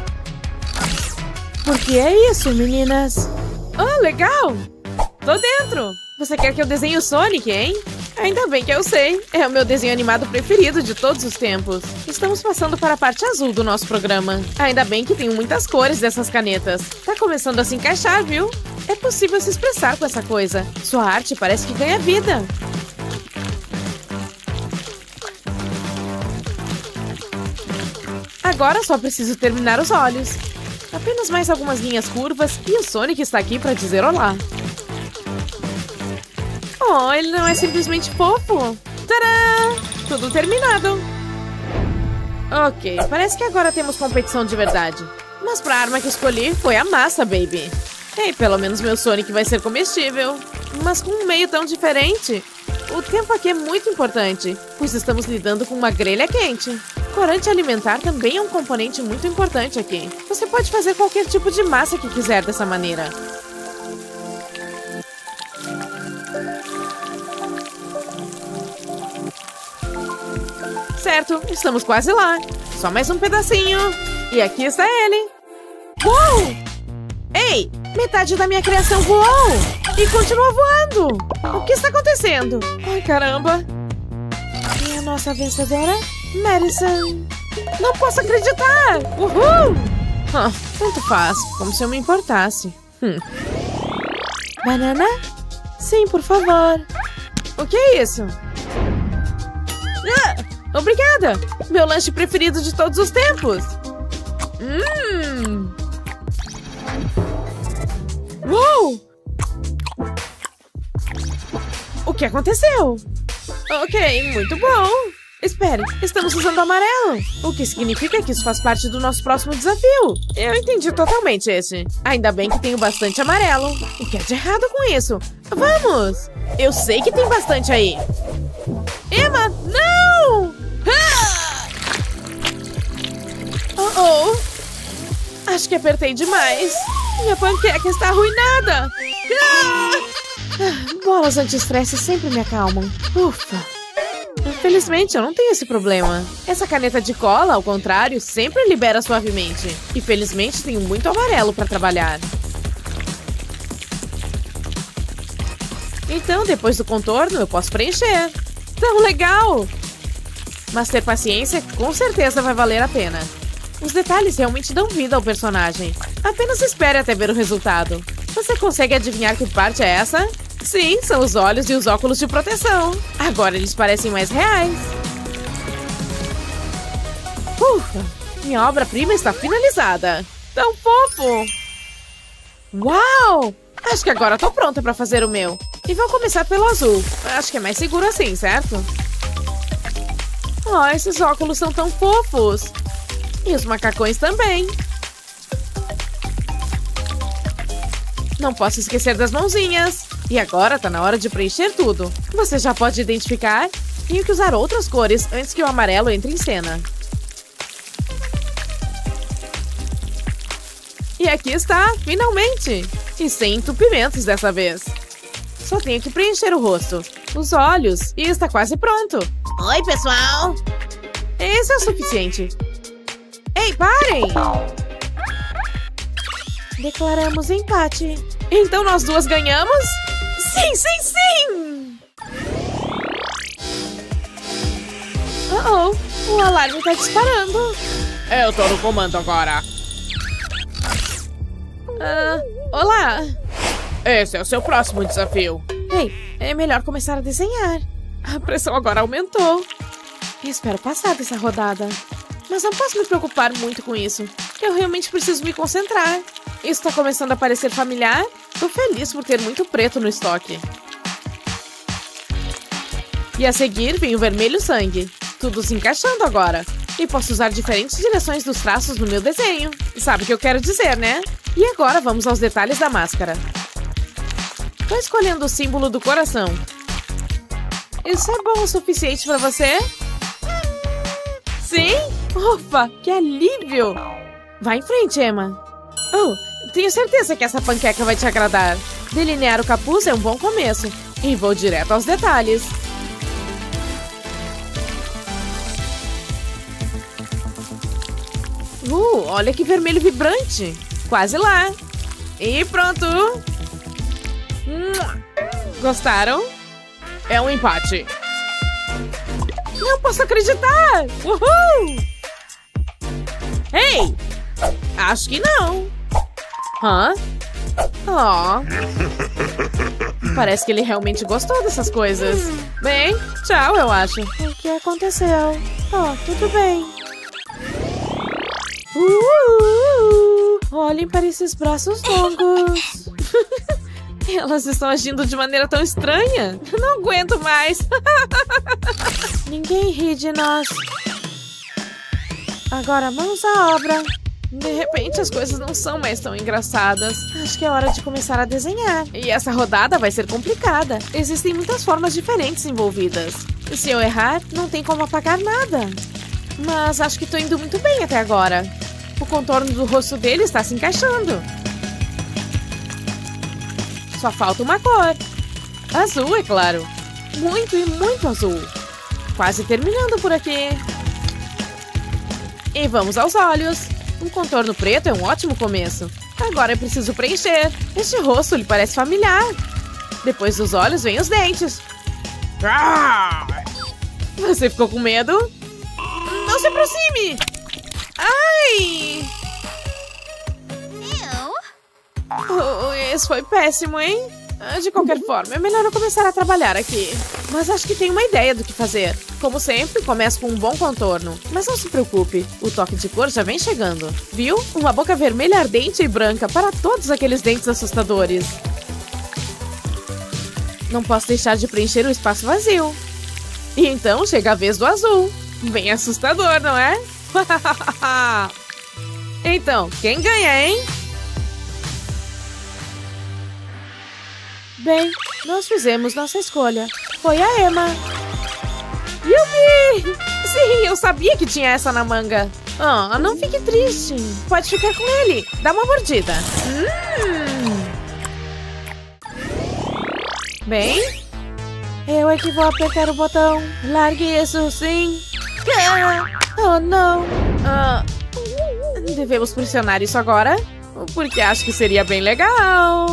Porque é isso, meninas. Oh, legal! Tô dentro! Você quer que eu desenhe o Sonic, hein? Ainda bem que eu sei. É o meu desenho animado preferido de todos os tempos. Estamos passando para a parte azul do nosso programa. Ainda bem que tem muitas cores dessas canetas. Tá começando a se encaixar, viu? É possível se expressar com essa coisa. Sua arte parece que ganha vida. Agora só preciso terminar os olhos. Apenas mais algumas linhas curvas e o Sonic está aqui para dizer olá. Oh, ele não é simplesmente fofo. Tadã! Tudo terminado. Ok, parece que agora temos competição de verdade. Mas para a arma que escolhi foi a massa, baby. Ei, pelo menos meu Sonic vai ser comestível. Mas com um meio tão diferente. O tempo aqui é muito importante, pois estamos lidando com uma grelha quente. Corante alimentar também é um componente muito importante aqui. Você pode fazer qualquer tipo de massa que quiser dessa maneira. Certo, estamos quase lá. Só mais um pedacinho. E aqui está ele. Uou! Ei, metade da minha criação voou! E continua voando! O que está acontecendo? Ai, caramba! E a nossa vencedora? Madison. Não posso acreditar! Uhul! Ah, tanto faz, como se eu me importasse. Hum. Banana? Sim, por favor. O que é isso? Ah, obrigada! Meu lanche preferido de todos os tempos! Hum! Uou! O que aconteceu? Ok, muito bom! Espere, estamos usando amarelo. O que significa que isso faz parte do nosso próximo desafio. Eu entendi totalmente esse. Ainda bem que tenho bastante amarelo. O que é de errado com isso? Vamos! Eu sei que tem bastante aí. Emma, não! Ah! Oh, oh. Acho que apertei demais. Minha panqueca está arruinada. Ah! Bolas anti-estresse sempre me acalmam. Ufa! Infelizmente, eu não tenho esse problema. Essa caneta de cola, ao contrário, sempre libera suavemente. E felizmente tenho muito amarelo para trabalhar. Então, depois do contorno, eu posso preencher. Tão legal! Mas ter paciência com certeza vai valer a pena. Os detalhes realmente dão vida ao personagem. Apenas espere até ver o resultado. Você consegue adivinhar que parte é essa? Sim, são os olhos e os óculos de proteção. Agora eles parecem mais reais. Ufa! Minha obra-prima está finalizada. Tão fofo! Uau! Acho que agora tô pronta pra fazer o meu. E vou começar pelo azul. Acho que é mais seguro assim, certo? Oh, esses óculos são tão fofos. E os macacões também. Não posso esquecer das mãozinhas. E agora tá na hora de preencher tudo. Você já pode identificar? Tenho que usar outras cores antes que o amarelo entre em cena. E aqui está, finalmente! E sem entupimentos dessa vez. Só tenho que preencher o rosto, os olhos, e está quase pronto. Oi, pessoal! Esse é o suficiente. Ei, parem! Declaramos empate. Então nós duas ganhamos? Sim, sim, sim! Oh, oh, o alarme está disparando. Eu tô no comando agora. Ah, olá! Esse é o seu próximo desafio. Ei, é melhor começar a desenhar. A pressão agora aumentou. Eu espero passar dessa rodada. Mas não posso me preocupar muito com isso. Eu realmente preciso me concentrar. Isso tá começando a parecer familiar? Tô feliz por ter muito preto no estoque. E a seguir vem o vermelho sangue. Tudo se encaixando agora. E posso usar diferentes direções dos traços no meu desenho. Sabe o que eu quero dizer, né? E agora vamos aos detalhes da máscara. Tô escolhendo o símbolo do coração. Isso é bom o suficiente pra você? Sim? Ufa, que alívio! Vai em frente, Emma. Oh, tenho certeza que essa panqueca vai te agradar. Delinear o capuz é um bom começo. E vou direto aos detalhes. Uh, olha que vermelho vibrante. Quase lá. E pronto. Gostaram? É um empate. Não posso acreditar! Uhul! Ei! Acho que não. Hã? Oh. Parece que ele realmente gostou dessas coisas. Bem, tchau, eu acho. O que aconteceu? Oh, tudo bem. Uh, olhem para esses braços longos. Elas estão agindo de maneira tão estranha. Não aguento mais. Ninguém ri de nós. Agora mãos à obra. De repente as coisas não são mais tão engraçadas. Acho que é hora de começar a desenhar. E essa rodada vai ser complicada. Existem muitas formas diferentes envolvidas. E se eu errar, não tem como apagar nada. Mas acho que tô indo muito bem até agora. O contorno do rosto dele está se encaixando. Só falta uma cor. Azul, é claro. Muito e muito azul. Quase terminando por aqui. E vamos aos olhos. Um contorno preto é um ótimo começo. Agora é preciso preencher. Este rosto lhe parece familiar. Depois dos olhos vem os dentes. Você ficou com medo? Não se aproxime! Ai! Oh, esse foi péssimo, hein? De qualquer forma, é melhor eu começar a trabalhar aqui. Mas acho que tenho uma ideia do que fazer. Como sempre, começo com um bom contorno. Mas não se preocupe, o toque de cor já vem chegando. Viu? Uma boca vermelha ardente e branca para todos aqueles dentes assustadores. Não posso deixar de preencher o espaço vazio. E então chega a vez do azul. Bem assustador, não é? Então, quem ganha, hein? Bem, nós fizemos nossa escolha. Foi a Emma. Yubi! Sim, eu sabia que tinha essa na manga. Ah, não fique triste. Pode ficar com ele. Dá uma mordida. Hum. Bem, eu é que vou apertar o botão. Largue isso, sim. Ah, oh, não. Ah, devemos pressionar isso agora? Porque acho que seria bem legal.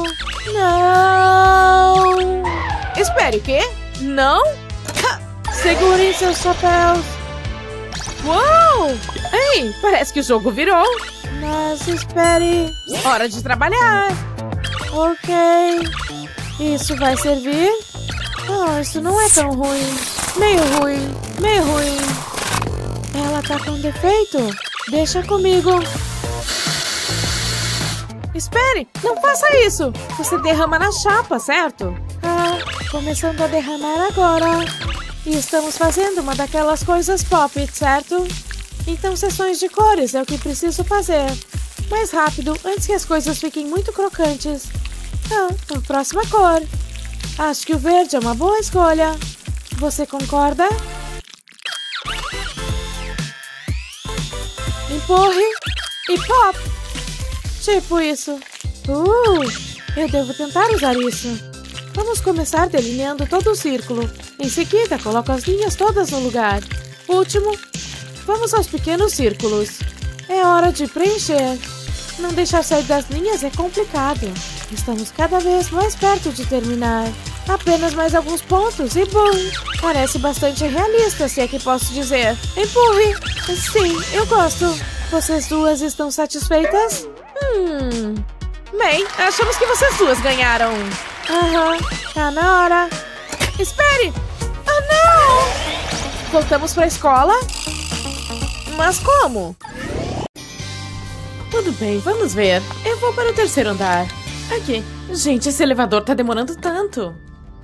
Não! Espere, o quê? Não? Segurem seus chapéus. Uou! Ei, parece que o jogo virou. Mas espere. Hora de trabalhar. Ok. Isso vai servir? Oh, isso não é tão ruim. Meio ruim. Meio ruim. Ela tá com defeito? Deixa comigo. Espere, não faça isso. Você derrama na chapa, certo? Ah, começando a derramar agora. E estamos fazendo uma daquelas coisas pop, certo? Então sessões de cores é o que preciso fazer. Mais rápido, antes que as coisas fiquem muito crocantes. Ah, a próxima cor. Acho que o verde é uma boa escolha. Você concorda? Empurre e pop. Tipo isso. Uh, eu devo tentar usar isso. Vamos começar delineando todo o círculo. Em seguida, coloco as linhas todas no lugar. Último, vamos aos pequenos círculos. É hora de preencher. Não deixar sair das linhas é complicado. Estamos cada vez mais perto de terminar. Apenas mais alguns pontos e bom! Parece bastante realista, se é que posso dizer. Empurre! Sim, eu gosto. Vocês duas estão satisfeitas? Hum... Bem, achamos que vocês duas ganharam. Aham, tá na hora. Espere! Ah, não! Voltamos pra escola? Mas como? Tudo bem, vamos ver. Eu vou para o terceiro andar. Aqui. Gente, esse elevador tá demorando tanto.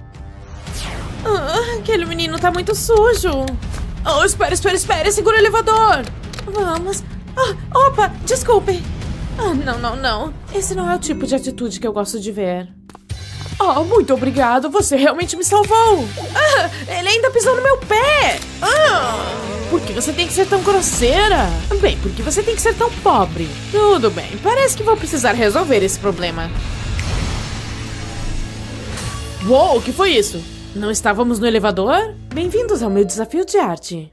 Ah, aquele menino tá muito sujo. Oh, espera, espera, espera. Segura o elevador. Vamos. Ah, opa, desculpe. Ah, não, não, não. Esse não é o tipo de atitude que eu gosto de ver. Oh, muito obrigado. Você realmente me salvou. Ah, ele ainda pisou no meu pé. Ah, por que você tem que ser tão grosseira? Bem, porque você tem que ser tão pobre. Tudo bem, parece que vou precisar resolver esse problema. Uou, o que foi isso? Não estávamos no elevador? Bem-vindos ao meu desafio de arte.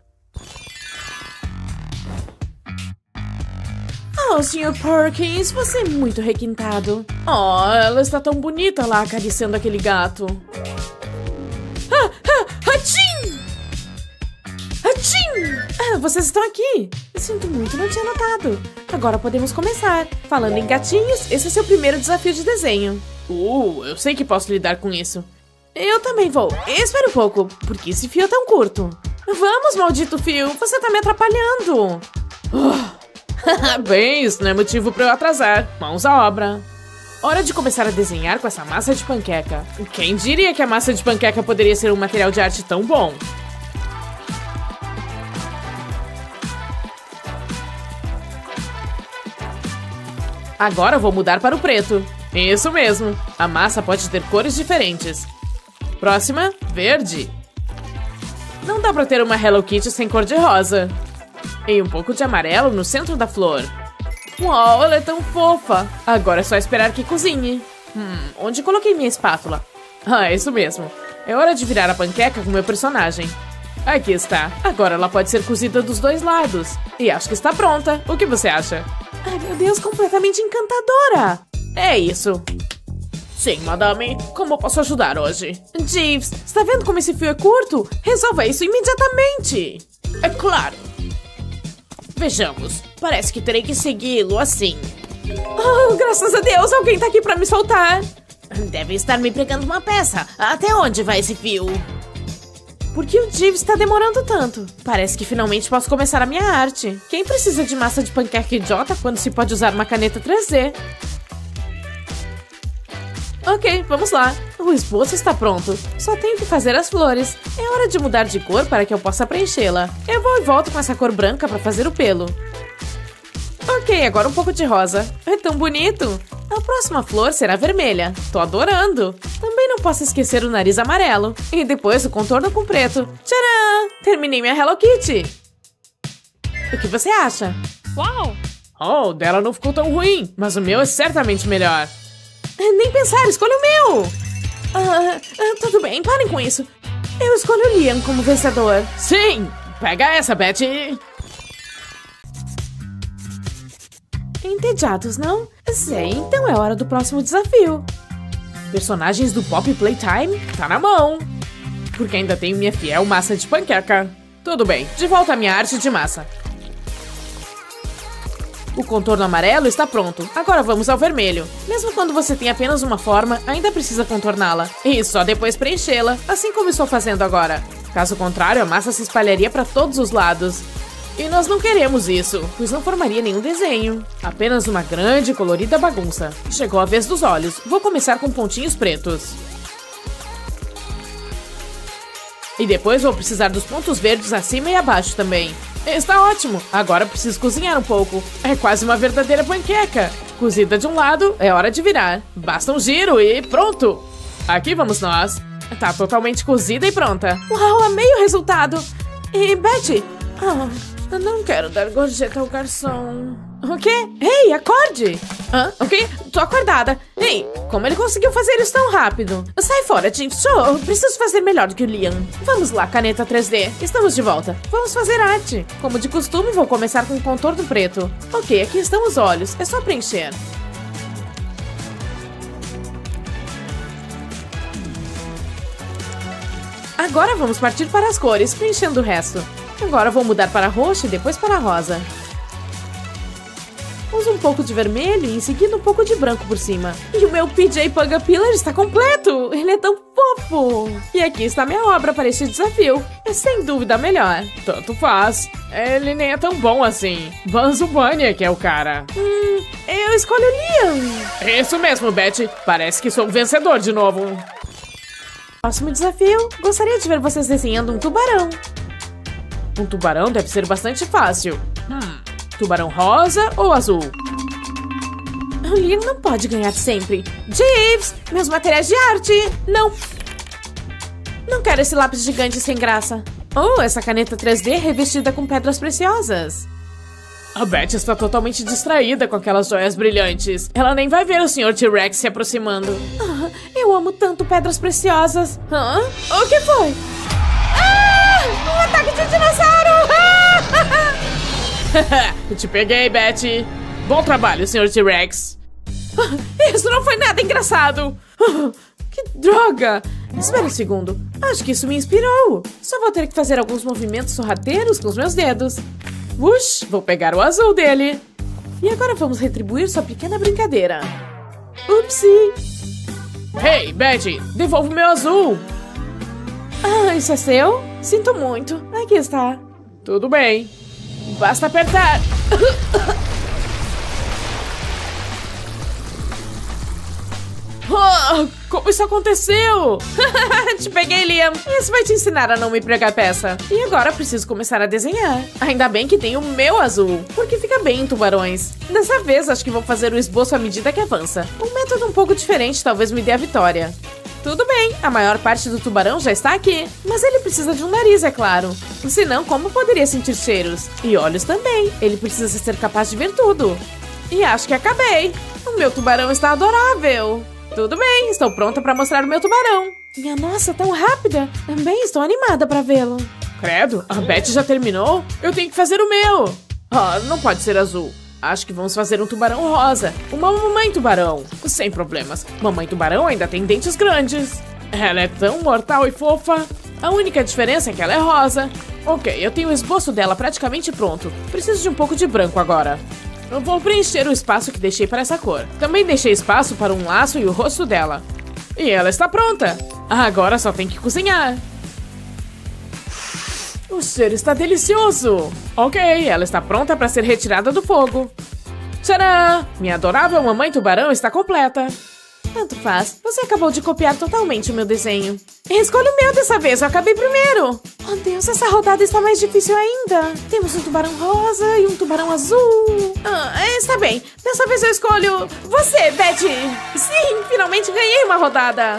Oh, senhor Perkins, você é muito requintado. Oh, ela está tão bonita lá acariciando aquele gato. Ah, ah, Hachim! Hachim! Ah, vocês estão aqui. Sinto muito, não tinha notado. Agora podemos começar. Falando em gatinhos, esse é seu primeiro desafio de desenho. Uh, eu sei que posso lidar com isso. Eu também vou. Espera um pouco, porque esse fio é tão curto. Vamos, maldito fio, você tá me atrapalhando. Uh. Bem, isso não é motivo para eu atrasar. Mãos à obra. Hora de começar a desenhar com essa massa de panqueca. Quem diria que a massa de panqueca poderia ser um material de arte tão bom? Agora vou mudar para o preto. Isso mesmo. A massa pode ter cores diferentes. Próxima, verde. Não dá para ter uma Hello Kitty sem cor de rosa. E um pouco de amarelo no centro da flor. Uau, ela é tão fofa. Agora é só esperar que cozinhe. Hum, onde coloquei minha espátula? Ah, é isso mesmo. É hora de virar a panqueca com meu personagem. Aqui está. Agora ela pode ser cozida dos dois lados. E acho que está pronta. O que você acha? Ai, meu Deus, completamente encantadora. É isso. Sim, madame. Como eu posso ajudar hoje? Jeeves, está vendo como esse fio é curto? Resolva isso imediatamente. É claro. Vejamos, parece que terei que segui-lo assim. Oh, graças a Deus, alguém tá aqui pra me soltar. Deve estar me pregando uma peça. Até onde vai esse fio? Por que o Jeeves está demorando tanto? Parece que finalmente posso começar a minha arte. Quem precisa de massa de panqueca idiota quando se pode usar uma caneta três D? Ok, vamos lá. O esboço está pronto. Só tenho que fazer as flores. É hora de mudar de cor para que eu possa preenchê-la. Eu vou e volto com essa cor branca para fazer o pelo. Ok, agora um pouco de rosa. É tão bonito. A próxima flor será vermelha. Tô adorando. Também não posso esquecer o nariz amarelo. E depois o contorno com preto. Tcharam! Terminei minha Hello Kitty. O que você acha? Uau! Oh, o dela não ficou tão ruim. Mas o meu é certamente melhor. Nem pensar, escolha o meu! Ah, ah, tudo bem, parem com isso. Eu escolho o Liam como vencedor. Sim! Pega essa, Betty! Entediados, não? Sei, então é hora do próximo desafio. Personagens do Pop Playtime? Tá na mão! Porque ainda tenho minha fiel massa de panqueca. Tudo bem, de volta à minha arte de massa. O contorno amarelo está pronto. Agora vamos ao vermelho. Mesmo quando você tem apenas uma forma, ainda precisa contorná-la. E só depois preenchê-la, assim como estou fazendo agora. Caso contrário, a massa se espalharia para todos os lados. E nós não queremos isso, pois não formaria nenhum desenho. Apenas uma grande e colorida bagunça. Chegou a vez dos olhos. Vou começar com pontinhos pretos. E depois vou precisar dos pontos verdes acima e abaixo também. Está ótimo. Agora preciso cozinhar um pouco. É quase uma verdadeira panqueca. Cozida de um lado, é hora de virar. Basta um giro e pronto. Aqui vamos nós. Tá totalmente cozida e pronta. Uau, amei o resultado. E Betty... Oh, eu não quero dar gorjeta ao garçom. O quê? Ei, acorde! Hã? O quê? Tô acordada. Ei, como ele conseguiu fazer isso tão rápido? Sai fora, Jim. Show! Preciso fazer melhor do que o Liam. Vamos lá, caneta três D. Estamos de volta. Vamos fazer arte. Como de costume, vou começar com um contorno preto. Ok, aqui estão os olhos. É só preencher. Agora vamos partir para as cores, preenchendo o resto. Agora vou mudar para roxo e depois para rosa. Uso um pouco de vermelho e em seguida um pouco de branco por cima. E o meu P J Pug Pillar está completo! Ele é tão fofo! E aqui está minha obra para este desafio. É sem dúvida a melhor. Tanto faz. Ele nem é tão bom assim. Banzo Bunny é que é o cara. Hum, eu escolho o Liam. Isso mesmo, Betty. Parece que sou o vencedor de novo. Próximo desafio. Gostaria de ver vocês desenhando um tubarão. Um tubarão deve ser bastante fácil. Hum, tubarão rosa ou azul? O Liam não pode ganhar sempre. Jeeves, meus materiais de arte. Não. Não quero esse lápis gigante sem graça. Oh, essa caneta três D revestida com pedras preciosas. A Betty está totalmente distraída com aquelas joias brilhantes. Ela nem vai ver o senhor T-Rex se aproximando. Ah, eu amo tanto pedras preciosas. Hã? O que foi? Um ataque de dinossauro! Eu te peguei, Betty. Bom trabalho, senhor T-Rex. Isso não foi nada engraçado. Que droga. Espera um segundo. Acho que isso me inspirou. Só vou ter que fazer alguns movimentos sorrateiros com os meus dedos. Ush, vou pegar o azul dele. E agora vamos retribuir sua pequena brincadeira. Upsi. Hey, Betty, devolva o meu azul. Ah, isso é seu? Sinto muito. Aqui está. Tudo bem. Basta apertar. Oh, como isso aconteceu? Te peguei, Liam. Isso vai te ensinar a não me pregar peça. E agora preciso começar a desenhar. Ainda bem que tem o meu azul, porque fica bem em tubarões. Dessa vez acho que vou fazer o esboço à medida que avança. Um método um pouco diferente talvez me dê a vitória. Tudo bem, a maior parte do tubarão já está aqui. Mas ele precisa de um nariz, é claro. Senão, como poderia sentir cheiros? E olhos também. Ele precisa ser capaz de ver tudo. E acho que acabei. O meu tubarão está adorável. Tudo bem, estou pronta para mostrar o meu tubarão. Minha nossa, tão rápida. Também estou animada para vê-lo. Credo, a Betty já terminou? Eu tenho que fazer o meu. Ah, não pode ser azul. Acho que vamos fazer um tubarão rosa. Uma mamãe tubarão. Sem problemas. Mamãe tubarão ainda tem dentes grandes. Ela é tão mortal e fofa. A única diferença é que ela é rosa. Ok, eu tenho o esboço dela praticamente pronto. Preciso de um pouco de branco agora. Eu vou preencher o espaço que deixei para essa cor. Também deixei espaço para um laço e o rosto dela. E ela está pronta. Agora só tem que cozinhar. O cheiro está delicioso. Ok, ela está pronta para ser retirada do fogo. Tcharam! Minha adorável mamãe tubarão está completa. Tanto faz. Você acabou de copiar totalmente o meu desenho. Escolha o meu dessa vez, eu acabei primeiro. Oh Deus, essa rodada está mais difícil ainda. Temos um tubarão rosa e um tubarão azul. Ah, está bem. Dessa vez eu escolho você, Betty. Sim, finalmente ganhei uma rodada.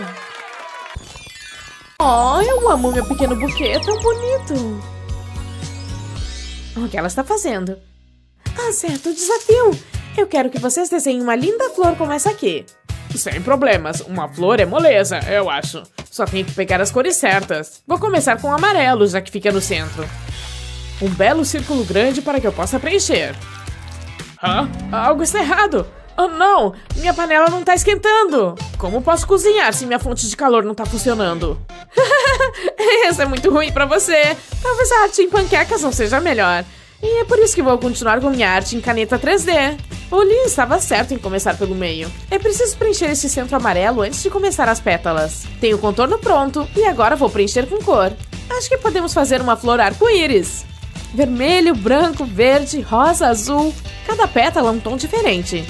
Oh, eu amo meu pequeno buquê, é tão bonito. O que ela está fazendo? Ah, certo, desafio. Eu quero que vocês desenhem uma linda flor como essa aqui. Sem problemas, uma flor é moleza, eu acho. Só tenho que pegar as cores certas. Vou começar com o amarelo, já que fica no centro. Um belo círculo grande para que eu possa preencher. Hã? Algo está errado. Oh não, minha panela não está esquentando. Como posso cozinhar se minha fonte de calor não está funcionando? Essa é muito ruim para você. Talvez a arte em panquecas não seja melhor. E é por isso que vou continuar com minha arte em caneta três D. O Lee estava certo em começar pelo meio. É preciso preencher esse centro amarelo antes de começar as pétalas. Tenho o contorno pronto e agora vou preencher com cor. Acho que podemos fazer uma flor arco-íris. Vermelho, branco, verde, rosa, azul. Cada pétala um tom diferente.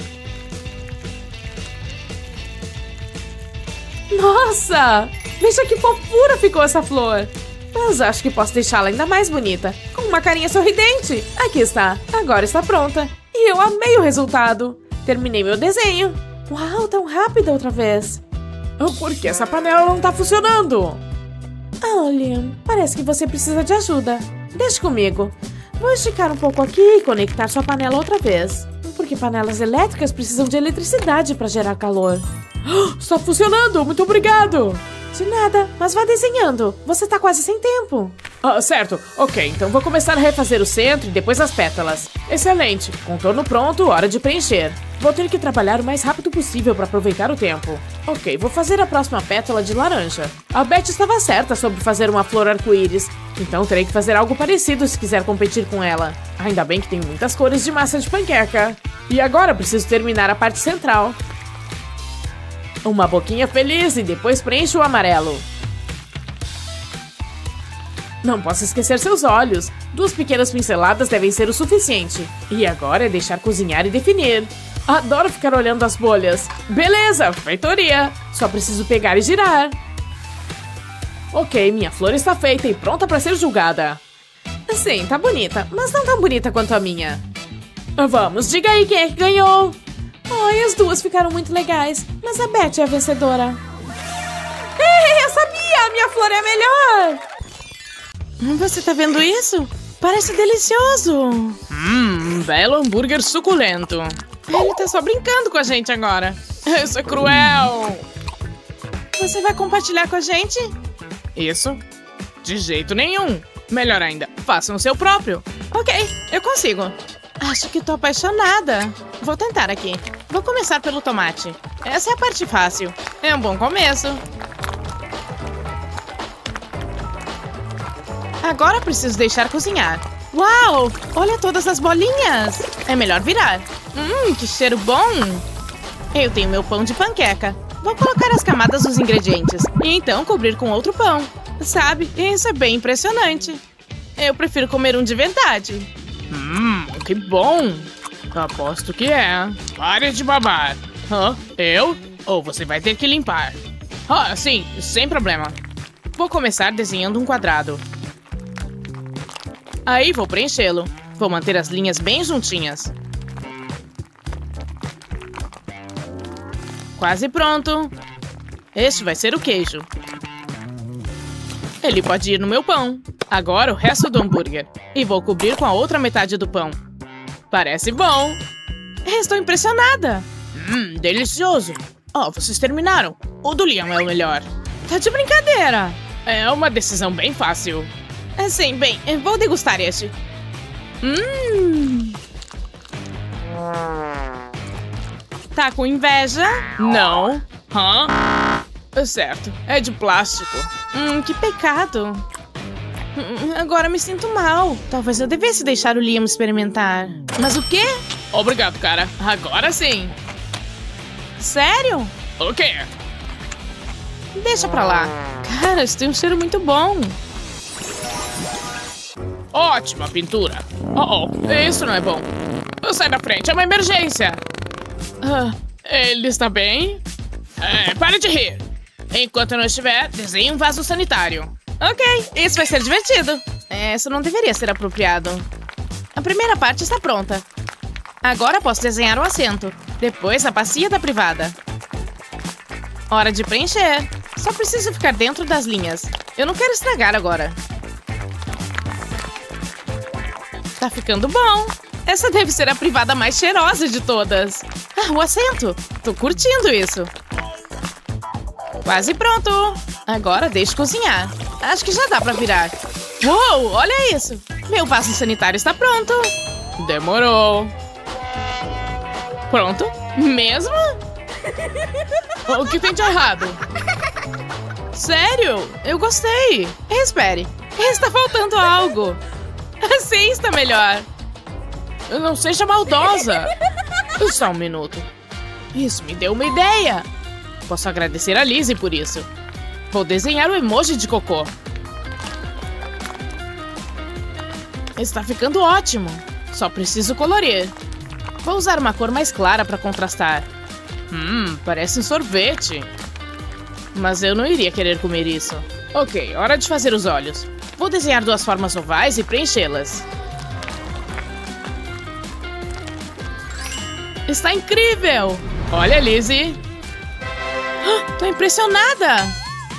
Nossa! Veja que fofura ficou essa flor. Mas acho que posso deixá-la ainda mais bonita. Com uma carinha sorridente. Aqui está. Agora está pronta. E eu amei o resultado. Terminei meu desenho. Uau, tão rápido outra vez. Por que essa panela não tá funcionando? Oh, Liam, parece que você precisa de ajuda. Deixe comigo. Vou esticar um pouco aqui e conectar sua panela outra vez. Porque panelas elétricas precisam de eletricidade para gerar calor. Está funcionando! Muito obrigado! De nada, mas vá desenhando. Você tá quase sem tempo. Ah, certo. Ok, então vou começar a refazer o centro e depois as pétalas. Excelente. Contorno pronto, hora de preencher. Vou ter que trabalhar o mais rápido possível para aproveitar o tempo. Ok, vou fazer a próxima pétala de laranja. A Beth estava certa sobre fazer uma flor arco-íris. Então terei que fazer algo parecido se quiser competir com ela. Ainda bem que tem muitas cores de massa de panqueca. E agora preciso terminar a parte central. Uma boquinha feliz e depois preencho o amarelo. Não posso esquecer seus olhos. Duas pequenas pinceladas devem ser o suficiente. E agora é deixar cozinhar e definir. Adoro ficar olhando as bolhas. Beleza, feitoria. Só preciso pegar e girar. Ok, minha flor está feita e pronta para ser julgada. Sim, tá bonita, mas não tão bonita quanto a minha. Vamos, diga aí quem é que ganhou. Ai, as duas ficaram muito legais, mas a Beth é a vencedora. Ei, eu sabia! A minha flor é a melhor! Você tá vendo isso? Parece delicioso! Hum, belo hambúrguer suculento. Ele tá só brincando com a gente agora. Isso é cruel! Você vai compartilhar com a gente? Isso? De jeito nenhum! Melhor ainda, faça o seu próprio. Ok, eu consigo. Acho que tô apaixonada. Vou tentar aqui. Vou começar pelo tomate. Essa é a parte fácil. É um bom começo. Agora preciso deixar cozinhar. Uau! Olha todas as bolinhas. É melhor virar. Hum, que cheiro bom. Eu tenho meu pão de panqueca. Vou colocar as camadas dos ingredientes. E então cobrir com outro pão. Sabe, isso é bem impressionante. Eu prefiro comer um de verdade. Hum, que bom! Aposto que é. Pare de babar. Hã? Eu? Ou você vai ter que limpar. Ah, sim, sem problema. Vou começar desenhando um quadrado. Aí vou preenchê-lo. Vou manter as linhas bem juntinhas. Quase pronto. Este vai ser o queijo. Ele pode ir no meu pão. Agora o resto do hambúrguer. E vou cobrir com a outra metade do pão. Parece bom. Estou impressionada. Hum, delicioso. Oh, vocês terminaram. O do Liam é o melhor. Tá de brincadeira. É uma decisão bem fácil. Sim, bem, vou degustar este. Hum. Tá com inveja? Não. Hã? Certo, é de plástico. Hum, que pecado. Agora me sinto mal. Talvez eu devesse deixar o Liam experimentar. Mas o quê? Obrigado, cara. Agora sim. Sério? O quê? Deixa pra lá. Cara, isso tem um cheiro muito bom. Ótima pintura. Oh, oh, isso não é bom. Sai da frente, é uma emergência. Ah, ele está bem? É, pare de rir. Enquanto eu não estiver, desenhe um vaso sanitário. Ok, isso vai ser divertido. Isso não deveria ser apropriado. A primeira parte está pronta. Agora posso desenhar o assento. Depois a bacia da privada. Hora de preencher. Só preciso ficar dentro das linhas. Eu não quero estragar agora. Tá ficando bom. Essa deve ser a privada mais cheirosa de todas. Ah, o assento. Tô curtindo isso. Quase pronto. Agora deixe cozinhar. Acho que já dá pra virar. Uou, olha isso. Meu vaso sanitário está pronto. Demorou. Pronto? Mesmo? O que tem de errado? Sério? Eu gostei. Espere. Está faltando algo. Assim está melhor. Não seja maldosa. Só um minuto. Isso me deu uma ideia. Posso agradecer a Lizzie por isso. Vou desenhar o emoji de cocô. Está ficando ótimo. Só preciso colorir. Vou usar uma cor mais clara para contrastar. Hum, parece um sorvete. Mas eu não iria querer comer isso. Ok, hora de fazer os olhos. Vou desenhar duas formas ovais e preenchê-las. Está incrível! Olha, Lizzie. Ah, tô impressionada!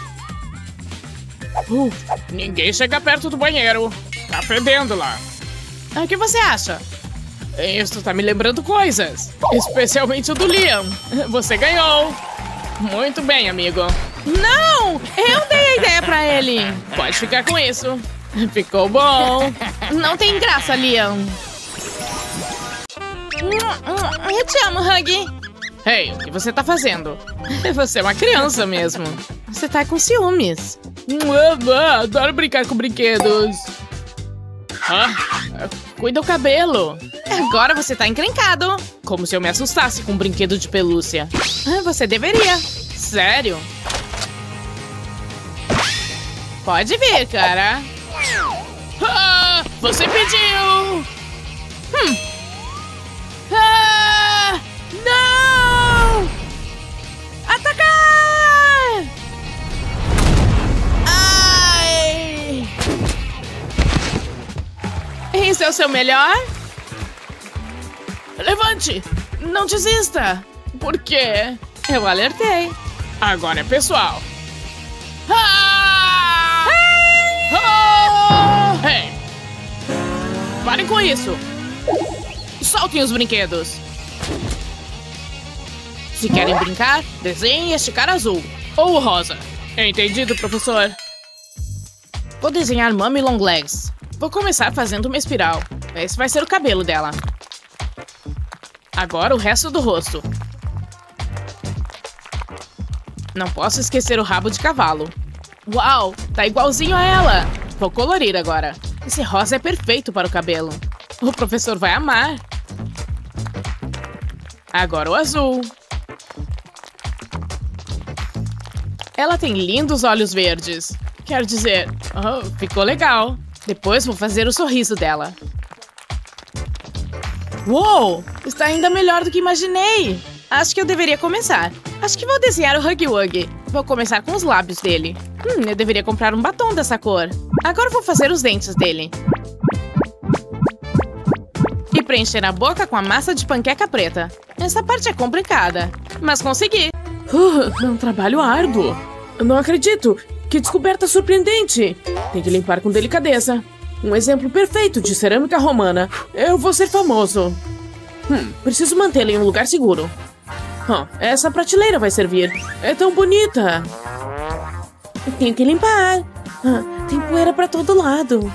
Uh, ninguém chega perto do banheiro. Tá fedendo lá. Ah, o que você acha? Isso tá me lembrando coisas. Especialmente o do Liam. Você ganhou. Muito bem, amigo. Não! Eu dei a ideia pra ele. Pode ficar com isso. Ficou bom. Não tem graça, Liam. Eu te amo, Huggy. Ei, o que você tá fazendo? Você é uma criança mesmo. Você tá com ciúmes. Adoro brincar com brinquedos. Ah, cuida do cabelo. Agora você tá encrencado. Como se eu me assustasse com um brinquedo de pelúcia. Você deveria. Sério? Pode vir, cara. Ah, você pediu. Hum. Ah, não! Atacar! Ai! Esse é o seu melhor? Levante! Não desista! Por quê? Eu alertei. Agora é pessoal. Ah! Ah! Hey! Parem com isso! Soltem os brinquedos! Se querem brincar, desenhem este cara azul. Ou o rosa. Entendido, professor? Vou desenhar Mummy Longlegs. Vou começar fazendo uma espiral. Esse vai ser o cabelo dela. Agora o resto do rosto. Não posso esquecer o rabo de cavalo. Uau, tá igualzinho a ela. Vou colorir agora. Esse rosa é perfeito para o cabelo. O professor vai amar. Agora o azul. Ela tem lindos olhos verdes. Quero dizer, oh, ficou legal. Depois vou fazer o sorriso dela. Uou! Está ainda melhor do que imaginei. Acho que eu deveria começar. Acho que vou desenhar o Huggy Wuggy. Vou começar com os lábios dele. Hum, eu deveria comprar um batom dessa cor. Agora vou fazer os dentes dele. E preencher a boca com a massa de panqueca preta. Essa parte é complicada, mas consegui. Uh, é um trabalho árduo. Eu não acredito. Que descoberta surpreendente. Tem que limpar com delicadeza. Um exemplo perfeito de cerâmica romana. Eu vou ser famoso. Hum, preciso mantê-la em um lugar seguro. Oh, essa prateleira vai servir. É tão bonita. Eu tenho que limpar. Ah, tem poeira pra todo lado.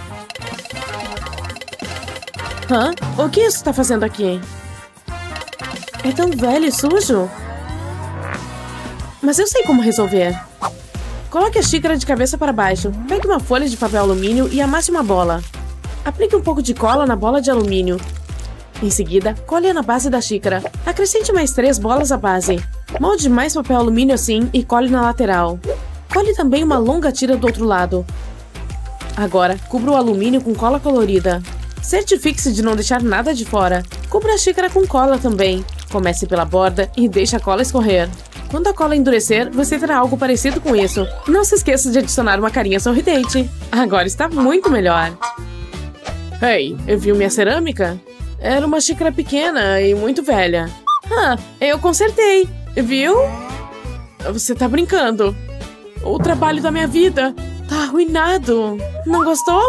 Hã? O que isso está fazendo aqui? É tão velho e sujo. Mas eu sei como resolver. Coloque a xícara de cabeça para baixo. Pegue uma folha de papel alumínio e amasse uma bola. Aplique um pouco de cola na bola de alumínio. Em seguida, cole na base da xícara. Acrescente mais três bolas à base. Molde mais papel alumínio assim e cole na lateral. Cole também uma longa tira do outro lado. Agora, cubra o alumínio com cola colorida. Certifique-se de não deixar nada de fora. Cubra a xícara com cola também. Comece pela borda e deixe a cola escorrer. Quando a cola endurecer, você terá algo parecido com isso. Não se esqueça de adicionar uma carinha sorridente. Agora está muito melhor. Ei, eu vi minha cerâmica? Era uma xícara pequena e muito velha. Ah, eu consertei. Viu? Você tá brincando. O trabalho da minha vida tá arruinado. Não gostou?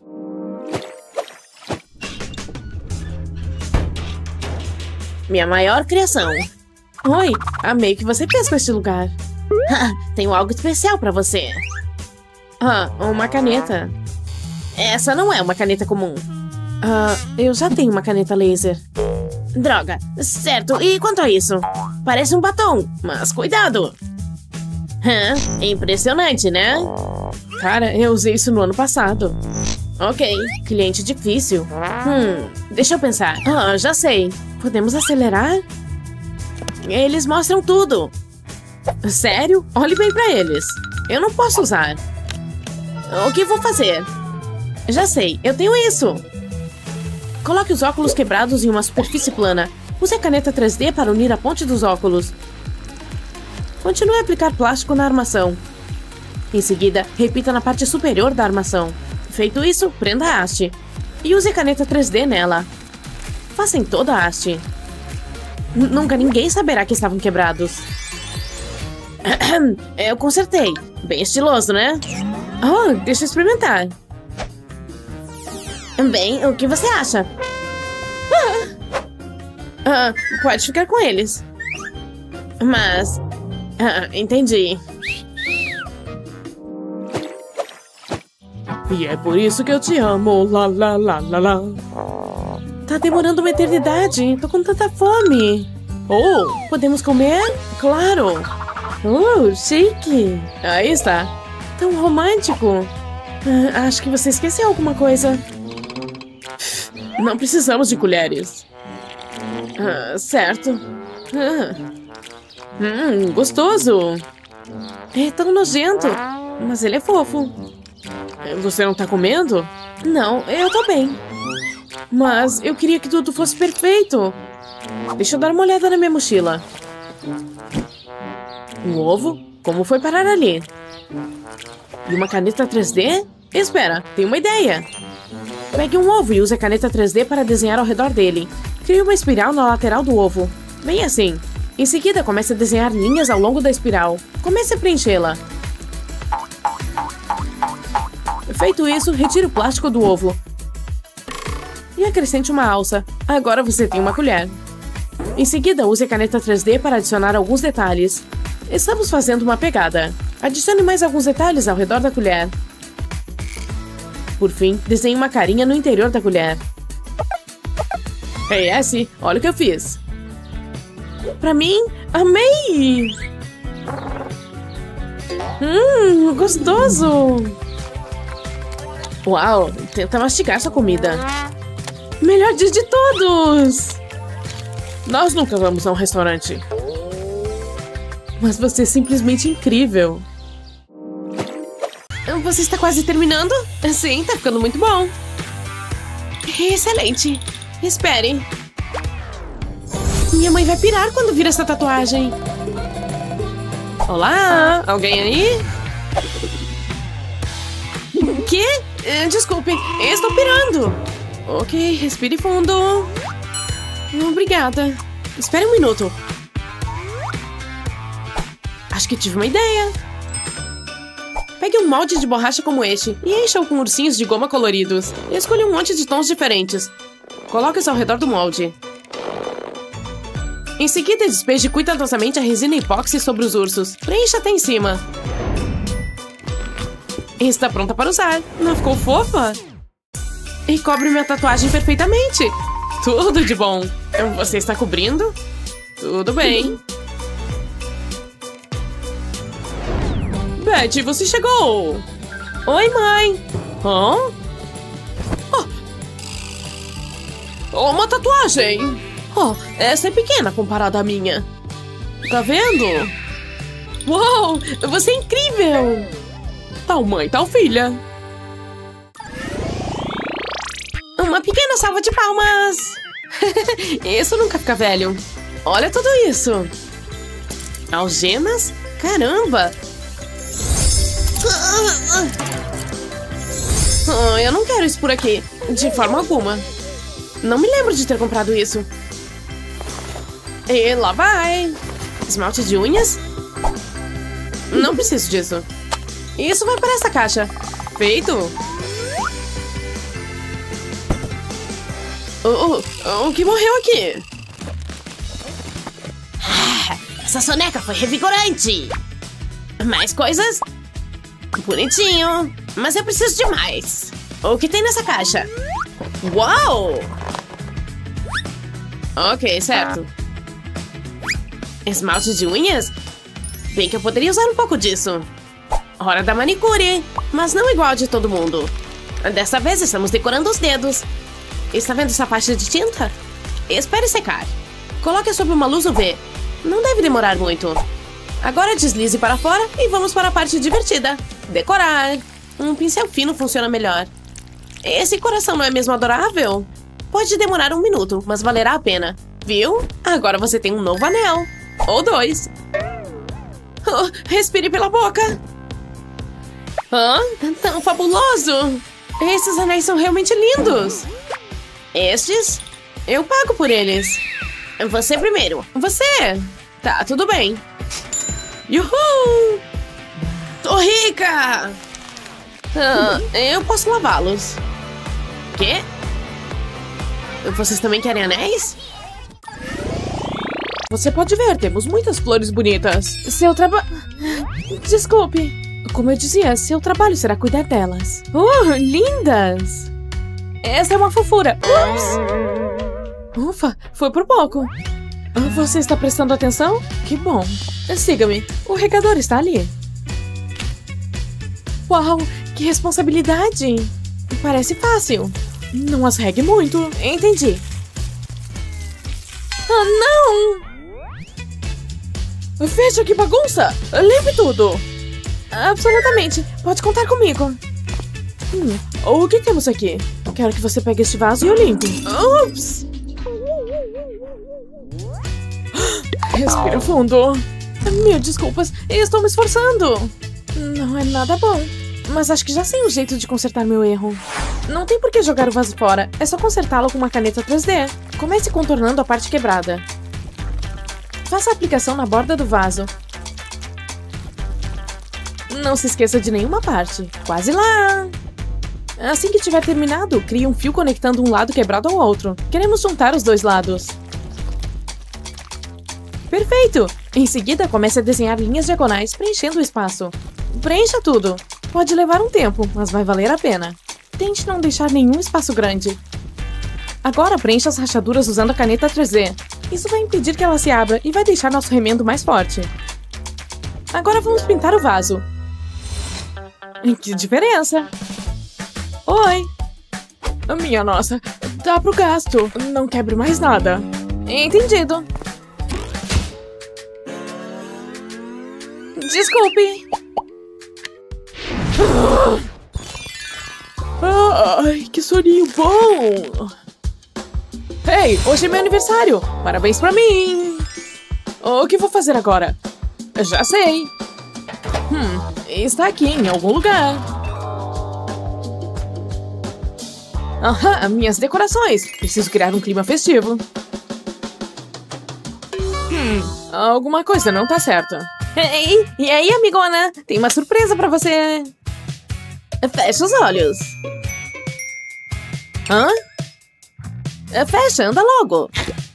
Minha maior criação. Oi, amei o que você fez com este lugar. Tenho algo especial pra você. Ah, uma caneta. Essa não é uma caneta comum. Ah, eu já tenho uma caneta laser. Droga, certo, e quanto a isso? Parece um batom, mas cuidado. Hã? Impressionante, né? Cara, eu usei isso no ano passado. Ok, cliente difícil. Hum, deixa eu pensar. Ah, já sei. Podemos acelerar? Eles mostram tudo. Sério? Olhe bem pra eles. Eu não posso usar. O que vou fazer? Já sei, eu tenho isso. Coloque os óculos quebrados em uma superfície plana. Use a caneta três D para unir a ponte dos óculos. Continue a aplicar plástico na armação. Em seguida, repita na parte superior da armação. Feito isso, prenda a haste. E use a caneta três D nela. Faça em toda a haste. N- Nunca ninguém saberá que estavam quebrados. Eu consertei. Bem estiloso, né? Oh, deixa eu experimentar. Bem, o que você acha? Ah, ah, pode ficar com eles. Mas... Ah, entendi. E é por isso que eu te amo. Lá, lá, lá, lá, lá. Tá demorando uma eternidade. Tô com tanta fome. Oh, podemos comer? Claro. Oh, chique. Aí está. Tão romântico. Ah, acho que você esqueceu alguma coisa. Não precisamos de colheres. Ah, certo. Ah. Hum, gostoso. É tão nojento. Mas ele é fofo. Você não tá comendo? Não, eu tô bem. Mas eu queria que tudo fosse perfeito. Deixa eu dar uma olhada na minha mochila. Um ovo? Como foi parar ali? E uma caneta três D? Espera, tenho uma ideia. Pegue um ovo e use a caneta três D para desenhar ao redor dele. Crie uma espiral na lateral do ovo. Bem assim. Em seguida, comece a desenhar linhas ao longo da espiral. Comece a preenchê-la. Feito isso, retire o plástico do ovo. E acrescente uma alça. Agora você tem uma colher. Em seguida, use a caneta três D para adicionar alguns detalhes. Estamos fazendo uma pegada. Adicione mais alguns detalhes ao redor da colher. Por fim, desenhe uma carinha no interior da colher. Ei, Essie, olha o que eu fiz. Pra mim, amei! Hum, gostoso! Uau, tenta mastigar sua comida. Melhor dia de todos! Nós nunca vamos a um restaurante. Mas você é simplesmente incrível. Você está quase terminando? Sim, tá ficando muito bom. Excelente. Espere. Minha mãe vai pirar quando vir essa tatuagem. Olá, alguém aí? O quê? Desculpe, eu estou pirando. Ok, respire fundo. Obrigada. Espere um minuto. Acho que tive uma ideia. Pegue um molde de borracha como este e encha-o com ursinhos de goma coloridos. E escolha um monte de tons diferentes. Coloque-os ao redor do molde. Em seguida, despeje cuidadosamente a resina epóxi sobre os ursos. Preencha até em cima. Está pronta para usar. Não ficou fofa? E cobre minha tatuagem perfeitamente. Tudo de bom. Você está cobrindo? Tudo bem. Betty, você chegou! Oi, mãe! Hã? Oh, uma tatuagem! Oh, essa é pequena comparada à minha. Tá vendo? Uau! Você é incrível! Tal mãe, tal filha. Uma pequena salva de palmas! Isso nunca fica velho. Olha tudo isso! Algemas? Caramba! Oh, eu não quero isso por aqui, de forma alguma. Não me lembro de ter comprado isso. E lá vai. Esmalte de unhas? Não preciso disso. Isso vai para essa caixa. Feito. Oh, oh, o que morreu aqui? Ah, essa soneca foi revigorante. Mais coisas? Bonitinho, mas eu preciso de mais. O que tem nessa caixa? Uau! Ok, certo. Esmalte de unhas? Bem que eu poderia usar um pouco disso. Hora da manicure, mas não igual a de todo mundo. Dessa vez estamos decorando os dedos. Está vendo essa faixa de tinta? Espere secar. Coloque sob uma luz U V. Não deve demorar muito. Agora deslize para fora e vamos para a parte divertida. Decorar. Um pincel fino funciona melhor. Esse coração não é mesmo adorável? Pode demorar um minuto, mas valerá a pena. Viu? Agora você tem um novo anel. Ou dois. Oh, respire pela boca. Hã? Tão fabuloso! Esses anéis são realmente lindos. Estes? Eu pago por eles. Você primeiro. Você! Tá, tudo bem. Yuhu! Tô rica! Ah, eu posso lavá-los. Quê? Vocês também querem anéis? Você pode ver, temos muitas flores bonitas. Seu trabalho... Desculpe. Como eu dizia, seu trabalho será cuidar delas. Oh, lindas! Essa é uma fofura. Ups! Ufa, foi por pouco. Você está prestando atenção? Que bom. Siga-me. O regador está ali. Uau, que responsabilidade! Parece fácil. Não as regue muito. Entendi. Ah, não! Veja que bagunça! Limpe tudo! Absolutamente. Pode contar comigo. Hum, o que temos aqui? Quero que você pegue este vaso e o limpe. Ups! Respira fundo. Mil desculpas. Estou me esforçando. Não é nada bom. Mas acho que já sei um jeito de consertar meu erro. Não tem por que jogar o vaso fora. É só consertá-lo com uma caneta três D. Comece contornando a parte quebrada. Faça a aplicação na borda do vaso. Não se esqueça de nenhuma parte. Quase lá! Assim que tiver terminado, crie um fio conectando um lado quebrado ao outro. Queremos juntar os dois lados. Perfeito! Em seguida, comece a desenhar linhas diagonais, preenchendo o espaço. Preencha tudo. Pode levar um tempo, mas vai valer a pena. Tente não deixar nenhum espaço grande. Agora preencha as rachaduras usando a caneta três D. Isso vai impedir que ela se abra e vai deixar nosso remendo mais forte. Agora vamos pintar o vaso. Que diferença! Oi! Minha nossa, dá pro gasto. Não quebre mais nada. Entendido. Desculpe. Ai, que soninho bom! Ei, hoje é meu aniversário! Parabéns pra mim! O que vou fazer agora? Já sei! Hum, está aqui em algum lugar. Aham, minhas decorações! Preciso criar um clima festivo. Hum, alguma coisa não tá certa. Ei, e aí, amigona? Tem uma surpresa pra você! Fecha os olhos. Hã? Fecha, anda logo.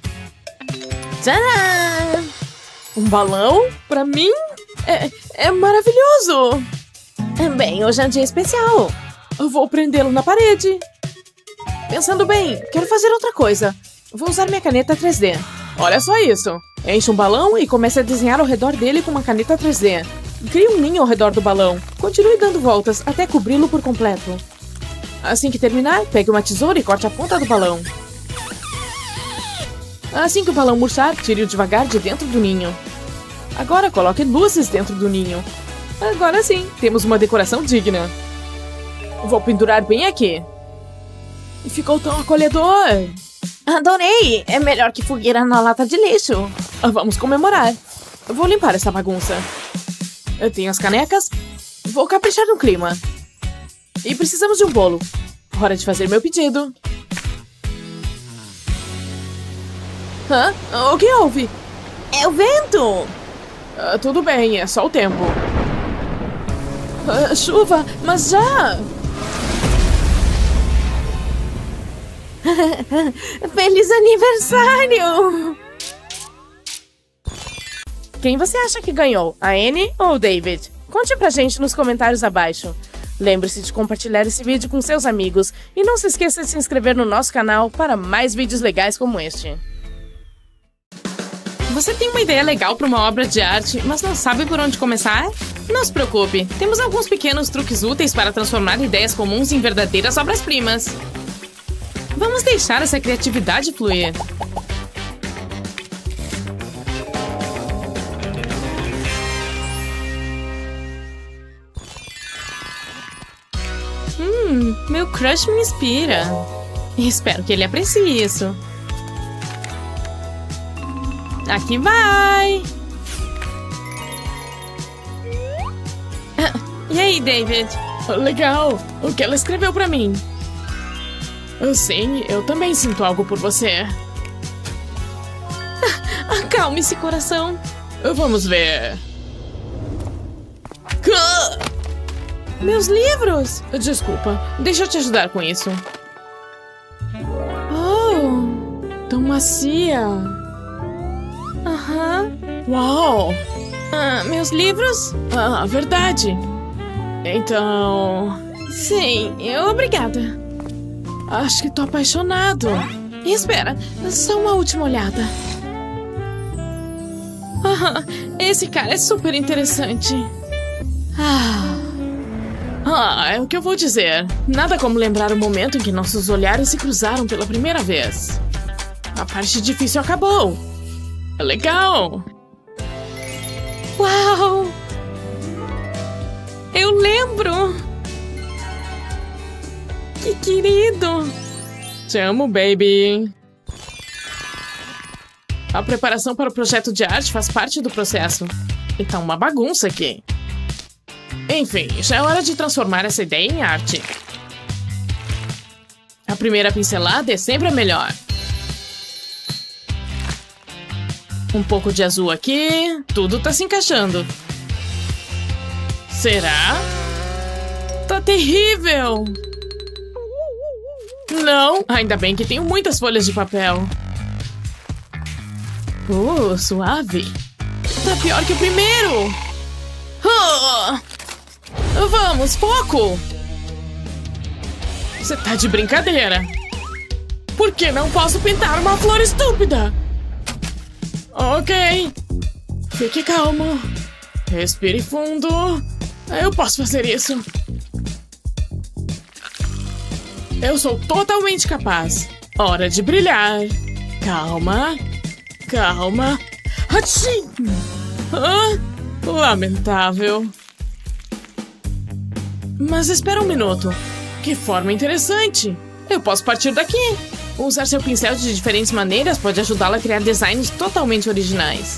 Tcharam! Um balão? Pra mim? É, é maravilhoso! Bem, hoje é um dia especial. Eu vou prendê-lo na parede. Pensando bem, quero fazer outra coisa. Vou usar minha caneta três D. Olha só isso. Enche um balão e comece a desenhar ao redor dele com uma caneta três D. Crie um ninho ao redor do balão. Continue dando voltas até cobri-lo por completo. Assim que terminar, pegue uma tesoura e corte a ponta do balão. Assim que o balão murchar, tire-o devagar de dentro do ninho. Agora coloque luzes dentro do ninho. Agora sim, temos uma decoração digna. Vou pendurar bem aqui. Ficou tão acolhedor. Adorei! É melhor que fogueira na lata de lixo. Vamos comemorar. Vou limpar essa bagunça. Eu tenho as canecas. Vou caprichar no clima. E precisamos de um bolo. Hora de fazer meu pedido. Hã? O que houve? É o vento! Ah, tudo bem, é só o tempo. Ah, chuva, mas já! Feliz aniversário! Quem você acha que ganhou? A Annie ou o David? Conte pra gente nos comentários abaixo. Lembre-se de compartilhar esse vídeo com seus amigos e não se esqueça de se inscrever no nosso canal para mais vídeos legais como este. Você tem uma ideia legal para uma obra de arte, mas não sabe por onde começar? Não se preocupe, temos alguns pequenos truques úteis para transformar ideias comuns em verdadeiras obras-primas. Vamos deixar essa criatividade fluir. Hum, meu crush me inspira. Espero que ele aprecie isso. Aqui vai! E aí, David? Legal! O que ela escreveu pra mim? Sim, eu também sinto algo por você. Acalme-se, coração. Vamos ver. Meus livros! Desculpa, deixa eu te ajudar com isso. Oh! Tão macia. Aham. Uau! Ah, meus livros? Ah, verdade. Então... Sim, obrigada. Acho que tô apaixonado. Espera, só uma última olhada. Ah, esse cara é super interessante. Ah... Ah, é o que eu vou dizer. Nada como lembrar o momento em que nossos olhares se cruzaram pela primeira vez. A parte difícil acabou. Legal! Uau! Eu lembro! Que querido! Te amo, baby! A preparação para o projeto de arte faz parte do processo. E tá uma bagunça aqui. Enfim, já é hora de transformar essa ideia em arte. A primeira pincelada é sempre a melhor. Um pouco de azul aqui. Tudo tá se encaixando. Será? Tá terrível! Não, ainda bem que tenho muitas folhas de papel. Uh, suave. Tá pior que o primeiro! Uh! Vamos, foco! Você tá de brincadeira. Por que não posso pintar uma flor estúpida? Ok. Fique calmo. Respire fundo. Eu posso fazer isso. Eu sou totalmente capaz. Hora de brilhar. Calma. Calma. Achim! Ah, lamentável. Mas espera um minuto. Que forma interessante. Eu posso partir daqui. Usar seu pincel de diferentes maneiras pode ajudá-la a criar designs totalmente originais.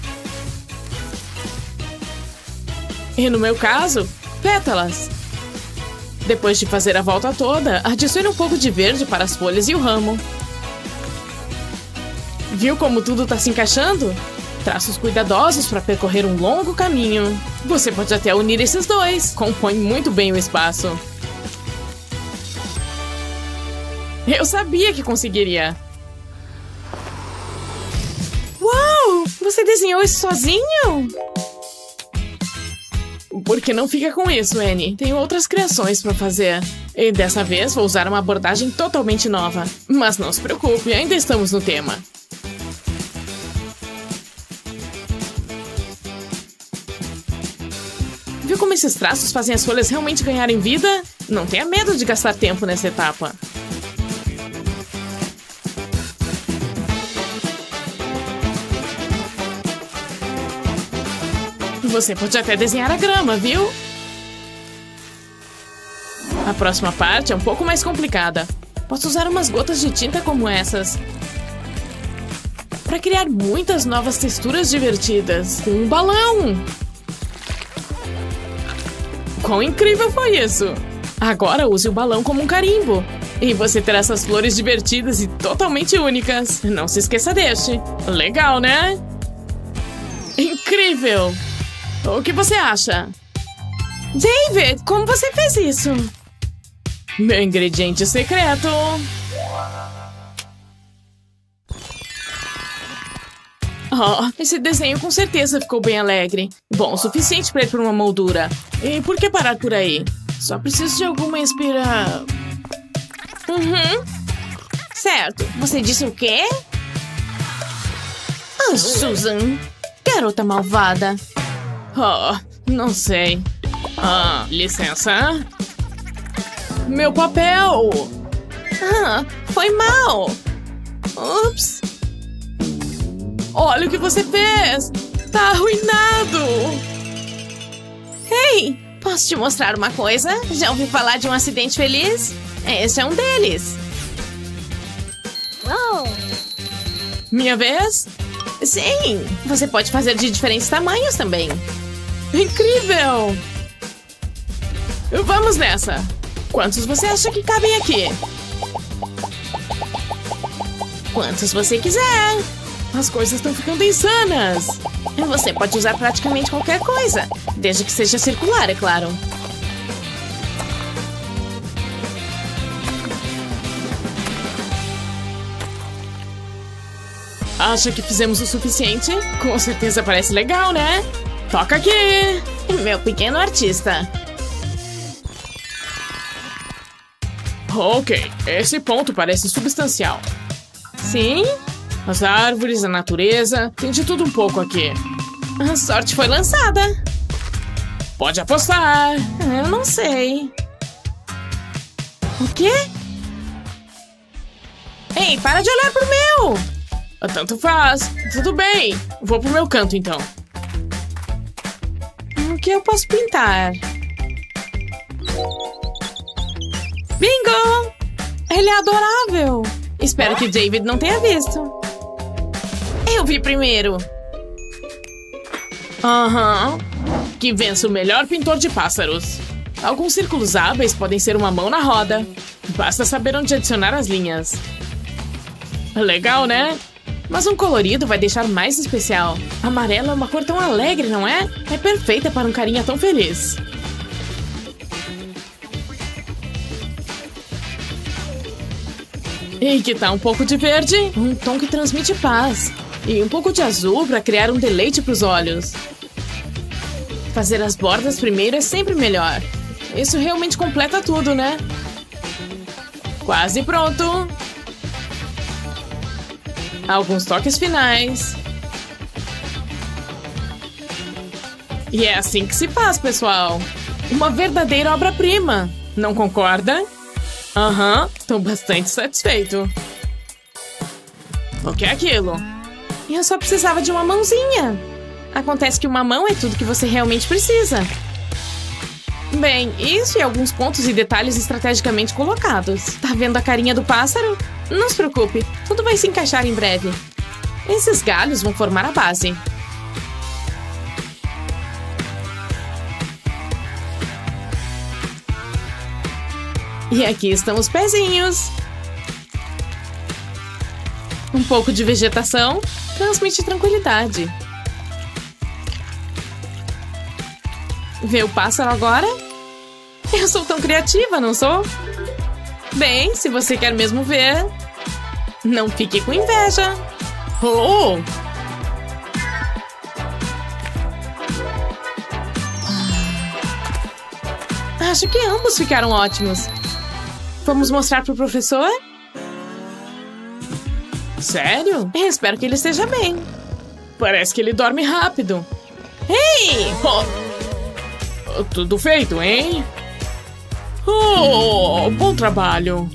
E no meu caso, pétalas. Depois de fazer a volta toda, adicione um pouco de verde para as folhas e o ramo. Viu como tudo está se encaixando? Traços cuidadosos para percorrer um longo caminho. Você pode até unir esses dois. Compõe muito bem o espaço. Eu sabia que conseguiria. Uau! Você desenhou isso sozinho? Por que não fica com isso, Annie? Tenho outras criações para fazer. E dessa vez vou usar uma abordagem totalmente nova. Mas não se preocupe, ainda estamos no tema. Viu como esses traços fazem as folhas realmente ganharem vida? Não tenha medo de gastar tempo nessa etapa. Você pode até desenhar a grama, viu? A próxima parte é um pouco mais complicada. Posso usar umas gotas de tinta como essas para criar muitas novas texturas divertidas. Com um balão! Quão incrível foi isso! Agora use o balão como um carimbo. E você terá essas flores divertidas e totalmente únicas. Não se esqueça deste. Legal, né? Incrível! O que você acha? David, como você fez isso? Meu ingrediente secreto. Oh, esse desenho com certeza ficou bem alegre. Bom o suficiente para ir para uma moldura. E por que parar por aí? Só preciso de alguma inspira... Uhum. Certo. Você disse o quê? Ah, Susan. Garota malvada. Oh, não sei. Ah, licença. Meu papel! Ah, foi mal. Ups. Olha o que você fez! Tá arruinado! Ei, posso te mostrar uma coisa? Já ouvi falar de um acidente feliz? Esse é um deles. Minha vez? Sim, você pode fazer de diferentes tamanhos também. Incrível! Vamos nessa. Quantos você acha que cabem aqui? Quantos você quiser. As coisas estão ficando insanas. Você pode usar praticamente qualquer coisa, desde que seja circular, é claro. Acha que fizemos o suficiente? Com certeza parece legal, né? Toca aqui! Meu pequeno artista. Ok, esse ponto parece substancial. Sim? As árvores, a natureza, tem de tudo um pouco aqui. A sorte foi lançada. Pode apostar. Eu não sei. O quê? Ei, para de olhar pro meu! Tanto faz. Tudo bem. Vou pro meu canto, então. O que eu posso pintar? Bingo! Ele é adorável. Espero que David não tenha visto. Eu vi primeiro. Aham. Uhum. Que vença o melhor pintor de pássaros. Alguns círculos hábeis podem ser uma mão na roda. Basta saber onde adicionar as linhas. Legal, né? Mas um colorido vai deixar mais especial. Amarelo é uma cor tão alegre, não é? É perfeita para um carinha tão feliz. E que tal um pouco de verde? Um tom que transmite paz. E um pouco de azul para criar um deleite para os olhos. Fazer as bordas primeiro é sempre melhor. Isso realmente completa tudo, né? Quase pronto. Alguns toques finais. E é assim que se faz, pessoal. Uma verdadeira obra-prima. Não concorda? Aham, uhum, tô bastante satisfeito. O que é aquilo? Eu só precisava de uma mãozinha. Acontece que uma mão é tudo que você realmente precisa. Bem, isso e alguns pontos e detalhes estrategicamente colocados. Tá vendo a carinha do pássaro? Não se preocupe, tudo vai se encaixar em breve. Esses galhos vão formar a base. E aqui estão os pezinhos. Um pouco de vegetação transmite tranquilidade. Vê o pássaro agora? Eu sou tão criativa, não sou? Bem, se você quer mesmo ver, não fique com inveja. Oh! Acho que ambos ficaram ótimos. Vamos mostrar pro professor? Sério? Eu espero que ele esteja bem. Parece que ele dorme rápido. Ei! Oh. Tudo feito, hein? Oh, bom trabalho.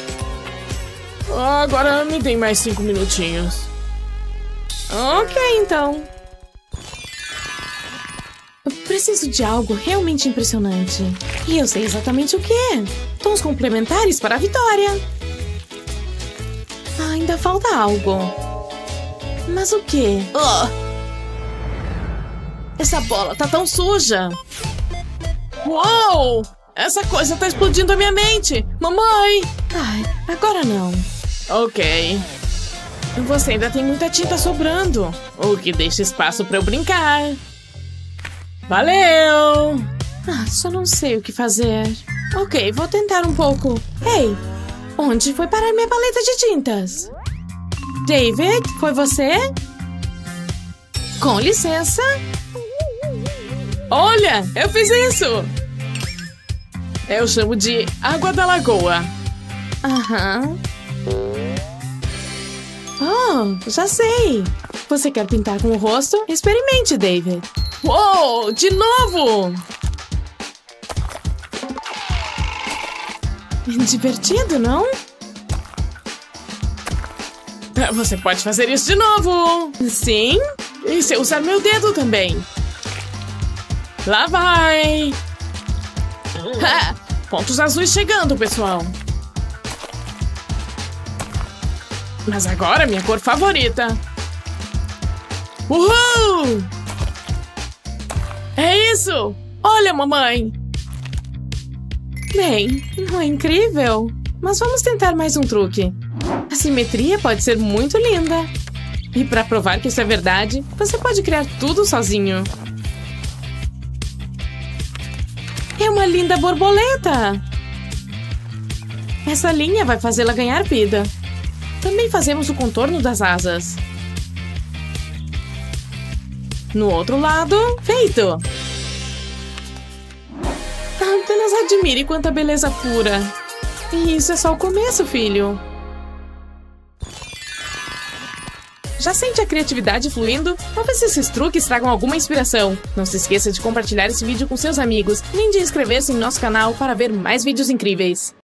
Agora me deem mais cinco minutinhos. Ok, então. Preciso de algo realmente impressionante. E eu sei exatamente o que é. Tons complementares para a vitória. Ah, ainda falta algo. Mas o quê? Oh. Essa bola tá tão suja. Uou! Essa coisa tá explodindo a minha mente! Mamãe! Ai, agora não. Ok. Você ainda tem muita tinta sobrando, o que deixa espaço pra eu brincar. Valeu! Ah, só não sei o que fazer. Ok, vou tentar um pouco. Ei, onde foi parar minha paleta de tintas? David, foi você? Com licença. Olha, eu fiz isso! Eu chamo de água da lagoa. Aham. Oh, já sei. Você quer pintar com o rosto? Experimente, David. Uou, de novo! Divertido, não? Você pode fazer isso de novo. Sim? E se eu usar meu dedo também? Lá vai! Ha! Pontos azuis chegando, pessoal. Mas agora minha cor favorita. Uhul! É isso! Olha, mamãe! Bem, não é incrível? Mas vamos tentar mais um truque. A simetria pode ser muito linda. E para provar que isso é verdade, você pode criar tudo sozinho. É uma linda borboleta! Essa linha vai fazê-la ganhar vida. Também fazemos o contorno das asas. No outro lado, feito! Apenas admire quanta beleza pura. E isso é só o começo, filho. Já sente a criatividade fluindo? Talvez esses truques tragam alguma inspiração. Não se esqueça de compartilhar esse vídeo com seus amigos, nem de inscrever-se em nosso canal para ver mais vídeos incríveis.